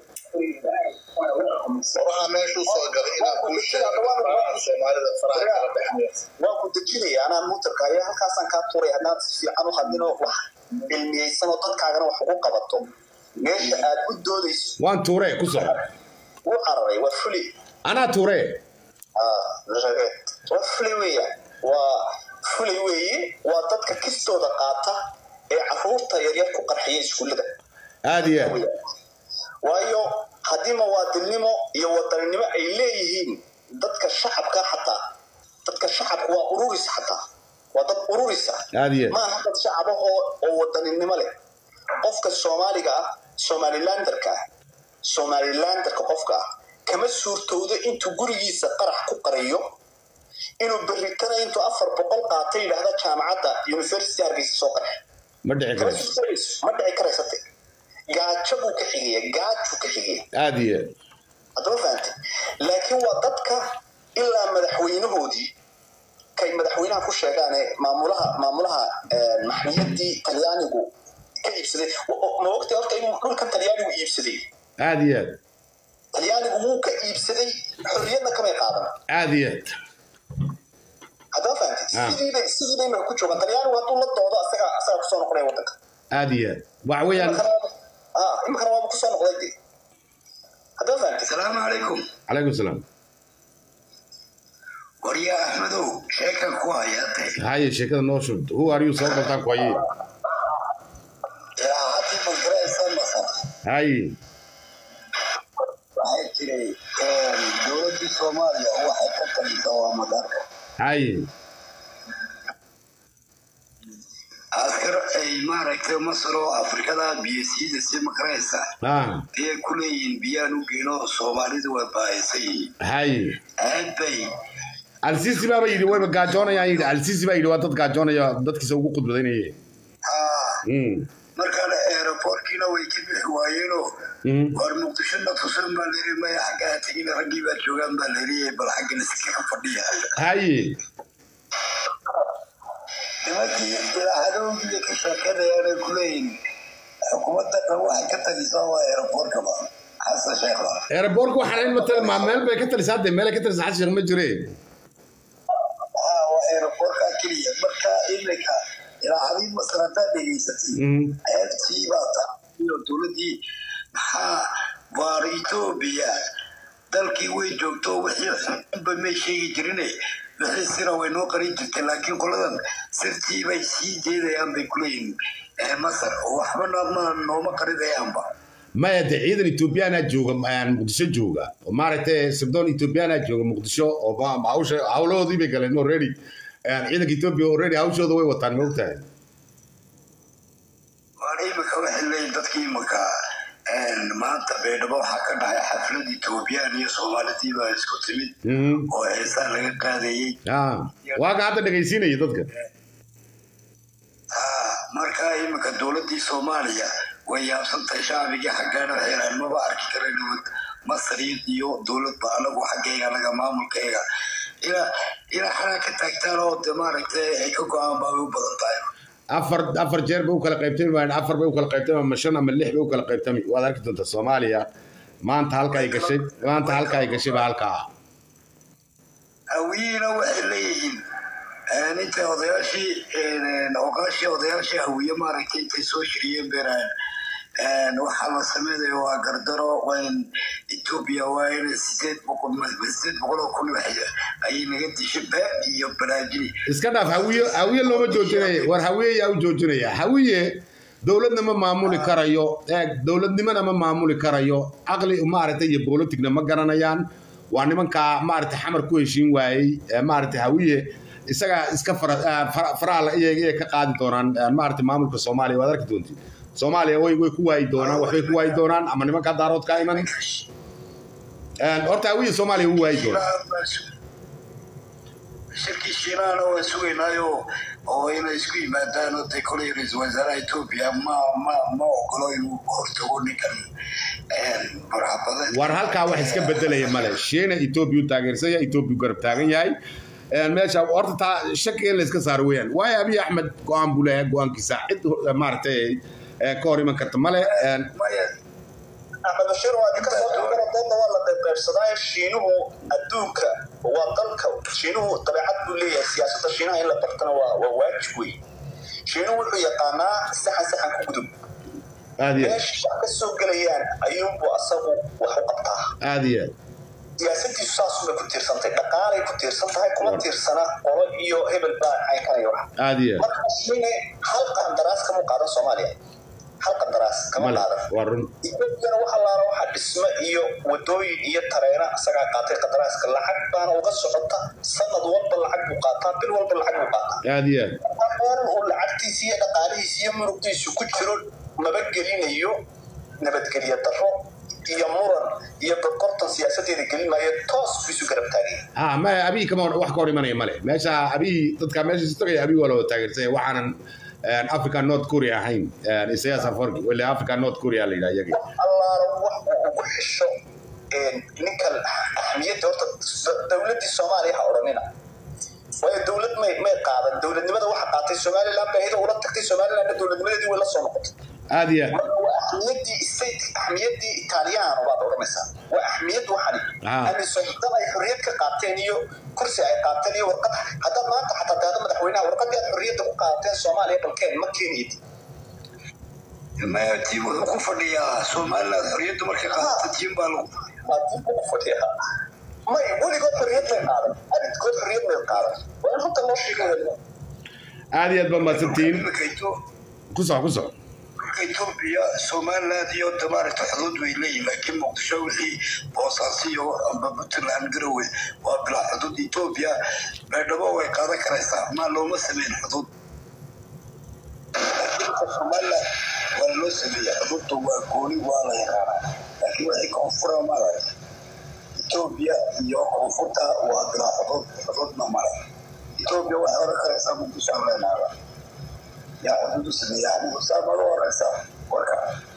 waxa meesha soo galay ina ku sheego Soomaalida faraha kala baxaysa waan ku dajinaya anaan mutarka ayaa halkaasaan ka tuuray haddaad si fiican u hadlino wax cilmiyeysan oo dadkaagana wax ugu qabato meesha aad u doodayso waan tuuray ku soo u cararay waa fuli ana tuuray ah ragay waa fuli weeya waa fuli weeye waa dadka kistooda qaata ee caruurta yaryar ku qarxiya iskuulada aadiya waayo haddii muwaadinimo iyo wadaninimo ay leeyihiin dadka shacabka xataa dadka shacabku waa ururis xataa waa dad ururisa ma aha dad shacabahoo oo wadaninimo leh qofka Soomaaliga ah Somalilanderka Somalilanderka qofka ah kama suurtoodo intuu gurigiisa qarax ku qariyo inuu berritana intuu afar boqol qaatay yidhaahda jaamacadda University Hargeysa soo qarxay ma dhici karayso ma dhici karayso gaajo buu ka xigaya gaajo ka xigaya aadiye hadaba fahanti laakiin waa dadka ilaa madaxweynahoodii kay madaxweynaha ku sheegaan maamulaha maamulaha maxkamiyadii Talyaanigu ka iibsaday ma waqti horta inuu dhulka Talyaanigu iibsaday aadiye Talyaanigu wuu ka iibsaday xorriyadna kama qaadan aadiye hadaba fahanti sidii sidii ma ku jooga Talyaanigu hadduu la doodo asaga asaga ku soo noqonay wadanka aadiye wax weeyaan اه يمكن هو بكسر نقطتي هذا فهم السلام عليكم عليكم السلام وريا احمدو شيكا كويس هاي شيكا نوشد هو ار يو سو بتاع كويس يا حتى مقرأ مثلا هاي هاي تري دولة الصومالية هو حكت الدوام مدار هاي أذكر أي معركة مصر وأفريقيا بيسيد السما كريسة. آه. هي كلين بيانو جينو الصومالي دو بايسي. هاي. هاي. السيسي بقى يدي وين بقاجونا يعني السيسي بقى يدي وقت قاجونا يا ضد كيسوق قد بديني. آه. أمم. مركز الأيربورت كنا ويجيب هواينو. أمم. ورمقتشنا تصل باليري ما يحكي تجين رجيبة جوان باليري بالحق نسكت فديها. هاي. لكن إلى هذا يمكن شكله يعني كلين حكومة الروح كتر يسوى إيربورت كمان حسنا شيخنا إيربورت وحرين مثل ما مال بكتر ساعات مال كتر ساعات شغل مجرين آه وإيربورت كلية مركا إلك إلى هذه مسألة دقيقتي أفتي باتا دولتي ها واريتوبيا dalkii way joogto wixii ba meeshii jirinay wixii sira way noo qarin jirtay laakiin qoladan sirtii bay sii jeedayaan bay kuleeyeen ee Masar waxba ma nooma qarinayaan ما يدعي ciidan Ethiopian jooga aan Muqdisho jooga oo maaragtay sabdoon Ethiopian jooga Muqdisho oo ba hawsha hawloodii bay galeen already aan ciidanka Ethiopia already hawshooda way wataan ma ogtahay waray ma ka waxay dadkii maka maanta beedhabo waxaa ka dhacay xaflad Ethiopian iyo Soomaalidii baa isku timid oo heesaa laga qaadayay waa ka hadda dhagaysiinaya dadka marka imika dowladii Soomaaliya way yaabsantay shacbiga xaggaana xeeran ma arki karayno Masar iyo dowlad baa anagu xaggeega laga maamulkeega ila ila xaraka tagtaan oo maaragtay ay ka go'aan baa u badan tahay afar afar jeer buu kala qaybtay baan afar buu kala qaybtay ma shan ama lix buu kala qaybtay waad arki doontaa Soomaaliya maanta halka ay gashay maanta halka ay gashay ba halka هوينا وحليين أنت وضياشي نوقاشي وضياشي هوية ما ركين تسوي شريين بران وحلا سميده وقردرو وين إثيوبيا وين سيد بقول ما سيد بقولوا كل واحد أي نجد شباب يبراجي. إسكندر هوية هوية لو ما جوجني ور هوية أو جوجني هوية دولتنا ما معمول كرايو دولتنا ما ما معمول كرايو أغلى ما عرفت يبولتنا ما قرنايان وأنا من كا ما عرفت حمر كويشين واي ما عرفت هوية إسكا إسكا فرا فرا لا إيه كقاعد دوران ما عرفت معمول كصومالي وذاك دونتي Soomaaliya way way ku waay doonaan waxay ku waay doonaan ama nimanka daarood ka iman aan horta wiil Soomaaliya u waay doonaan shirkii Shiinaana waa sugeynaayo oo inay isku yimaadaan oo decorators wasaaraha Ethiopia ma ma ma ogolo inuu hortago ninkan een marxabada war halka wax iska bedelaya male Shiina Ethiopia taageersaya Ethiopia garab taagan yahay een meesha horta shaki in la iska saar weeyaan waay Abiy Ahmed go'aan buu leeyahay go'aankiisa cid maartay كوري من كرتمالة. أحمد بشير وأنا كسر دكتور ضد ولا بيرسداي شينه الدوك وطلك شينه طبيعة دولية سياسة شينه إلا برتنا وواجبي شينه يقانا سحن سحن كودم. هذه. إيش كسر قليان أيوب وأصابه وحقبتها. هذه. siyaasadii saasuma ku tiirsantay dhaqaalay ku tiirsantahay kuma tiirsana qolo iyo hebel baa ay kala yahay aadiye marka shine hal qandaraas kama qaadan Soomaaliya hal qandaraas kama qaadan warun iyagana waxa la raawo waxa dhisma iyo wadooyin iyo tareena asaga qaatay qandaraaska lacag baan uga socota sanad walba lacag buu qaataa bil walba lacag buu qaataa aadiye waxaan uu lacagtiisa iyo dhaqaalihiisa iyo muruqdiisa ku jiro nabadgelinayo nabadgeliya daro iyo muran iyo qorqortan siyaasadeeda gelinaya toos ku isu garab taagay ah ma Abiy kama wax ka hor imanay male meesha Abiy dadka meesha istagay Abiy wala taageersay waxaan Africa North Korea ahayn siyaasa farqi wala Africa North Korea la yiraahdo Allah wax uu ku xisho in ninka ahmiyada horta dawladda Soomaaliya ha oranina way dawlad may may qaadan dawladnimada waxa qaatay Soomaaliland baa iyada ula tagtay Soomaaliland dawladnimadii way la soo noqotay هذه أهميتي السيد أهميتي إيطاليان وبعض الرمسان وأهمية وحني أنا السلطان أي حرية كقاتينيو كرسي أي قاتينيو ورقة حتى ما أنت حتى هذا مدحوينها ورقة حرية قاتين Soomaaliya بالكين ما كينيتي ما يتيم كفر يا Soomaaliland حرية مركز قاتين بالو ما تيم كفر يا ما يقول يقول حرية من هذا أنا تقول حرية من هذا وأنا حتى ما شيء كذا هذه أدبا ستين كسر كسر إثيوبيا Soomaaliland iyo tabaarta xuduud way leeyihiin laakiin Muqdisho wixii boosasiyo amba Puntland garowe waa bila xuduud Ethiopia baydhabo way qaadan karaysaa ma looma sameyn xuduud Soomaaliland waa loo sameeyay xuduudtu waa gooni waa la yaqaanaa laakiin wixii koonfur ma laha Ethiopia iyo koonfurta waa bila xuduud xuduud ma mara Ethiopia waxay oran karaysaa Muqdisho leenaada يا حدود السنة يعني مسافر ورئيسة وركا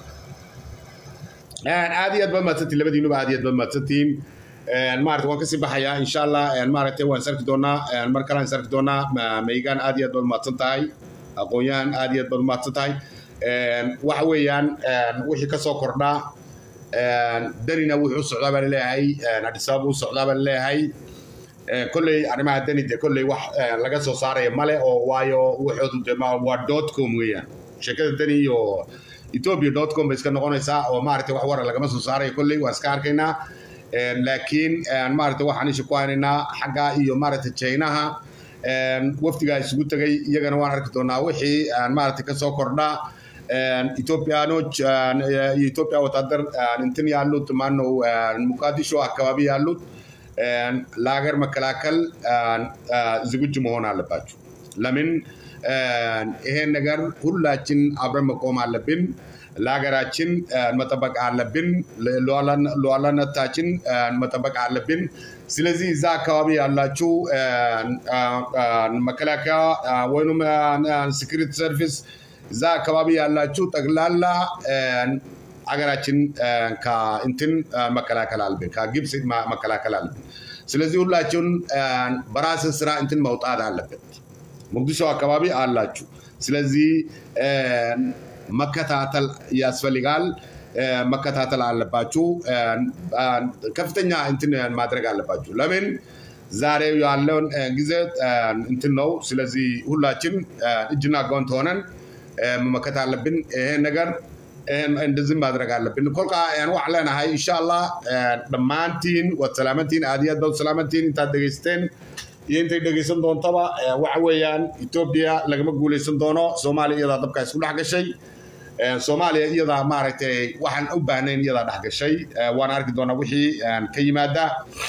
عادي أدبا ما تتين لبدي نوب عادي أدبا ما تتين المعرض وان كسي بحياة إن شاء الله المعرض وان سرك دونا المركلان سرك دونا ميغان عادي أدبا ما تنتاي أقويان عادي أدبا ما تنتاي وحويان وحي كسو كورنا دانينا وحي الصعدابة للهي نادسابو الصعدابة للهي كل أرماها دني ده كل واحد لقى صار ماله أو وايو واحد جماعة وادوت كوم ويا شكل دني يو إثيوبيا دوت كوم بس كنا قلنا ساعة وما رتوا حوار لقى مثلا صار كل واسكار كنا لكن ما رتوا حني شكواننا حاجة يو ما رت تشينها وفد جاي سقوط جاي يجنا وانا ركضنا وحي ما رت كسوكرنا إثيوبيا نوج إثيوبيا وتقدر ننتني يالوت مانو مقدسو أكوابي يالوت لاغر مكلاكل زوج مهون على باجو لمن إيه نجار كلاتين أبرم مقام على بين لاغراتين متبق على بين لولان لولان تاتين متبق على بين سلزي زاكوابي على شو مكلاكا وينهم سكريت سيرفيس زاكوابي على شو تغلالا أجراتين كا إنتن مكلاكل البين كا جيبس ما مكلاكل البين سلزي الله جون براس سرا إنتن موت على البين مقدسو أكبابي على شو سلزي مكة تعتل ياسفل قال مكة تعتل على باجو كفتنيا إنتن ما درج على باجو لمن ዛሬ ያለውን ጊዜ እንትን ነው። ስለዚህ ሁላችን እጅና ጓንት ሆነን መመከት አለብን። ይሄ ነገር እንደዚህ ማድረግ አለብን። ኮልካ ያን ወዓለና ሃይ ኢንሻአላህ ደማንቲን ወሰላመቲን አዲያት ዶ ሰላመቲን ታደገስተን ينتي دقيسن دون طبعا وعويان إثيوبيا لقى مقولي سندونو سوماليا إذا طبقا يسكول حق الشيء سوماليا إذا مارتي وحن أبانين إذا حق الشيء وانا أركض دونا وحي كيما دا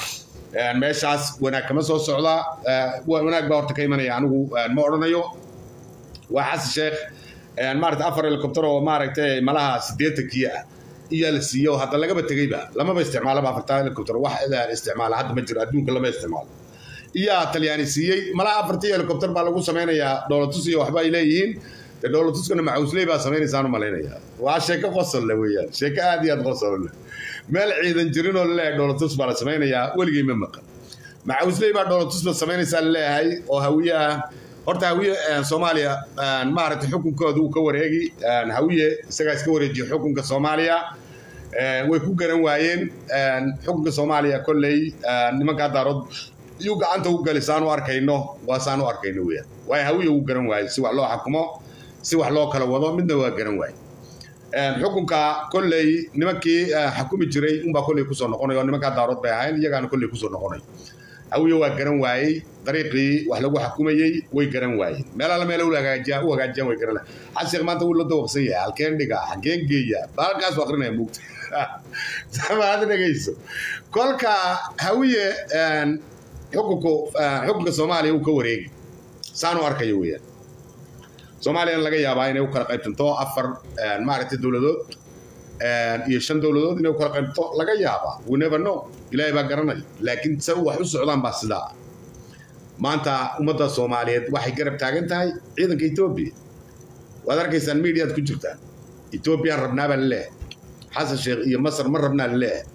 ماشاس وانا كمسو السعودة وانا أكبر كيما يعني المعرض يو وحاس الشيخ مارت أفر الكمبيوتر ومارتي ملاها سديتك إياه إياه للسيو حتى لقى بتجيبها لما بيستعمالها بفتح الكمبيوتر واحد استعمالها حد مجرى أدون كله ما يستعمال يا تلياني سيء ملا أفرتي الكمبيوتر بالغو سمينا يا دولتوس يا وحبا إليهين دولتوس كنا معوس لي بس سمينا سانو مالينا يا وعشيك وصل له ويا شيك عادي أتوصل له مال عيد جرينو لا دولتوس بالا سمينا يا ولقي من مكان معوس لي بعد دولتوس بس سمينا سال له هاي وهوية horta hawiye Soomaaliya aan maaragtay xukunkooda uu ka wareegi aan hawiye isaga iska wareejiyo xukunka Soomaaliya way ku garan waayeen xukunka Soomaaliya kolley nimanka daarad iyo gacanta u galisaan u arkayno waasaan u arkayno weeyaan way hawiye u garan waayeen si wax loo xakumo si wax loo kala wado midna waa garan waayeen xukunka kolley nimankii xukumi jiray un baa kolley ku soo noqonayo nimanka daarad bay ahayn iyagaana kolley ku soo noqonayo hawiye waa garan waayay dariiqii wax lagu xukumayay way garan waayeen meelaha la meelo hagaajiya u hagaajiyaan way garan xasiiq maanta wuu la dawaqsan yahay halkeen dhiga xageen geeya baalkaas waa aqrinaya mugta samaad dhageyso kolka hawiye xukunku xukunka Soomaaliya uu ka wareegi saan u arkayo weeyaan Soomaaliya laga yaabaa inay u kala qaybtanto afar maaragtay dawladood iyo shan dawladood inay u kala qaybto laga yaabaa we never know ilaahay baa garanay laakiin saw wax u socdaan baa sidaa maanta ummadda Soomaaliyeed waxay garab taagan tahay ciidanka Itoobiya waad arkaysaan media ku jirtaan Itoobiya rabnaa baa leeyahay xasan sheekh iyo Masar mar rabnaa leeyahay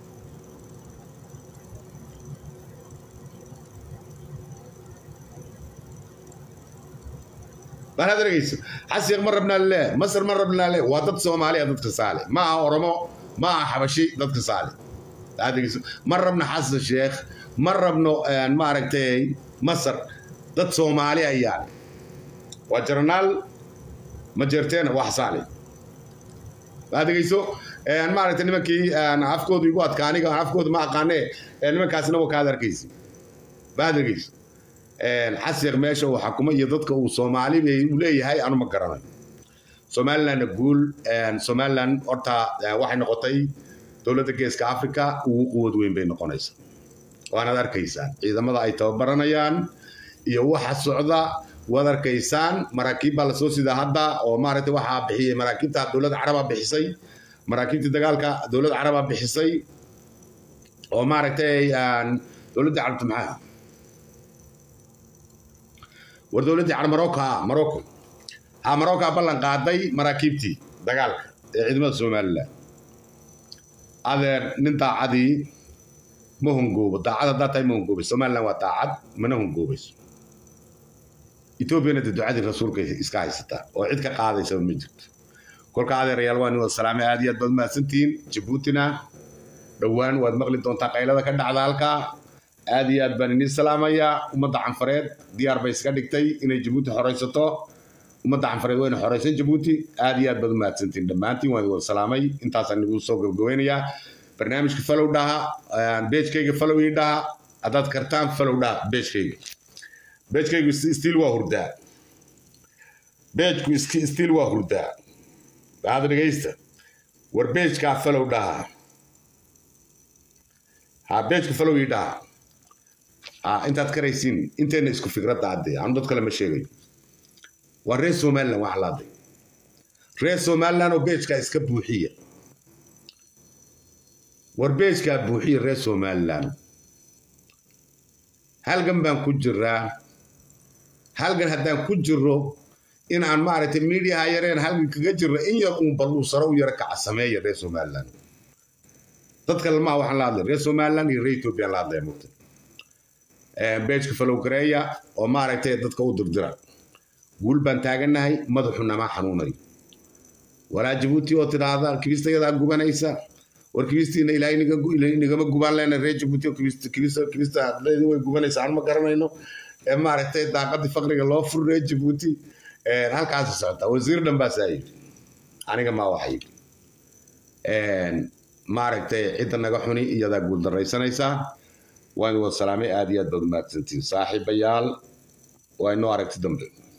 bal hada ragayso xasiiq mar rabnaa leeyahay Masar mar rabnaa leeyahay waa dad Soomaaliya dadka saale ma aha Oromo ma aha Xabashi dadka saale hada ragayso mar rabna xasan sheekh mar rabno maaragtay مصر ضد صومالي أيام وجرنال مجرتين وحصالي هذا كيسو أنا ما أعرف إني مكي أنا أفكود يقعد كاني أنا أفكود ما أقاني أنا ما كاسنا وكذا كيس هذا كيس الحسير ماشى وحكومة يضدك وصومالي بيقولي هاي أنا ما قررنا صومالنا نقول صومالنا أرتا واحد نقطي دولة كيس كأفريقيا وقود وين بين قنيس وأنا ذا كيسان إذا ما ضايت برنايان يوحى السعودة وذا كيسان مراكب على سوسي ده هذا أو مارت واحد بحي مراكب تاع دولة عربة بحسي مراكب تدقالك دولة عربة بحسي أو مارت أن دولة عربة معها ودولة عرب مروكا مروكو ها مروكا بلن قاضي مراكبتي دقالك عندما سومال هذا ننتع عادي ما هم جوب دعاء دعاء ما هم جوب سومالنا ودعاء ما هم جوبس إثيوبيا ندعاء الرسول كإسكاي ستا وعيد كقاضي يسوي مجد كل قاضي ريالوان والسلام عادية بدل ما سنتين جبوتنا روان ودمغلي دون تقيل هذا كده عذالك عادية بني السلامية ومضى عن فريد ديار بيس كدكتي إن جبوتي حريصته ومضى عن فريد وين حريصين جبوتي عادية بدل ما سنتين دمانتي والسلامي انت عشان نقول سوق الجوينية برنامج كفلو ده بيج كي كفلو يده أدات كرتان فلو ده بيج كي بيج كي ستيل وهردا بيج كي ستيل وهردا هذا نجيسته وربيج كفلو ده ها بيج كفلو يده ها أنت تكريسين أنت نسكو فكرة عادي عندك كلام شيء والرئيس مالنا وعلاضي رئيس مالنا وبيج كيسكب بوحية وربيج كابوحي رئيسو مالان هل جنبان كجرا هل جن هدان كجرو إن عن معرة الميديا هايرين هل كجرا إن يقوم بلو صاروا يركع السماية رئيسو مالان تتكلم معه عن هذا رئيسو مالان يريتو بيان هذا يموت بيج كفلو كريا ومعرة تتكو دردرا قول بنتاجنا هاي مدحنا ما حنوني ولا جبوتي وتراضى كيف يستيقظ عقوبنا إيسا warkiistiina ilaahay nigama gubaan lehna reer jabuuti oo kirista hadlayda way gubanaysaa aan ma garanayno ee maaragtay daaqadii faqriga loo fur reer jabuuti halkaas socota wasiir dhan baa saa yidhi aniga ma waxay maaragtay cidda naga xuni iyadaa guuldaraysanaysaa waan wada salaamay aad iyo aad baad u mahadsantihiin saaxiibayaal waa inoo aragti dambe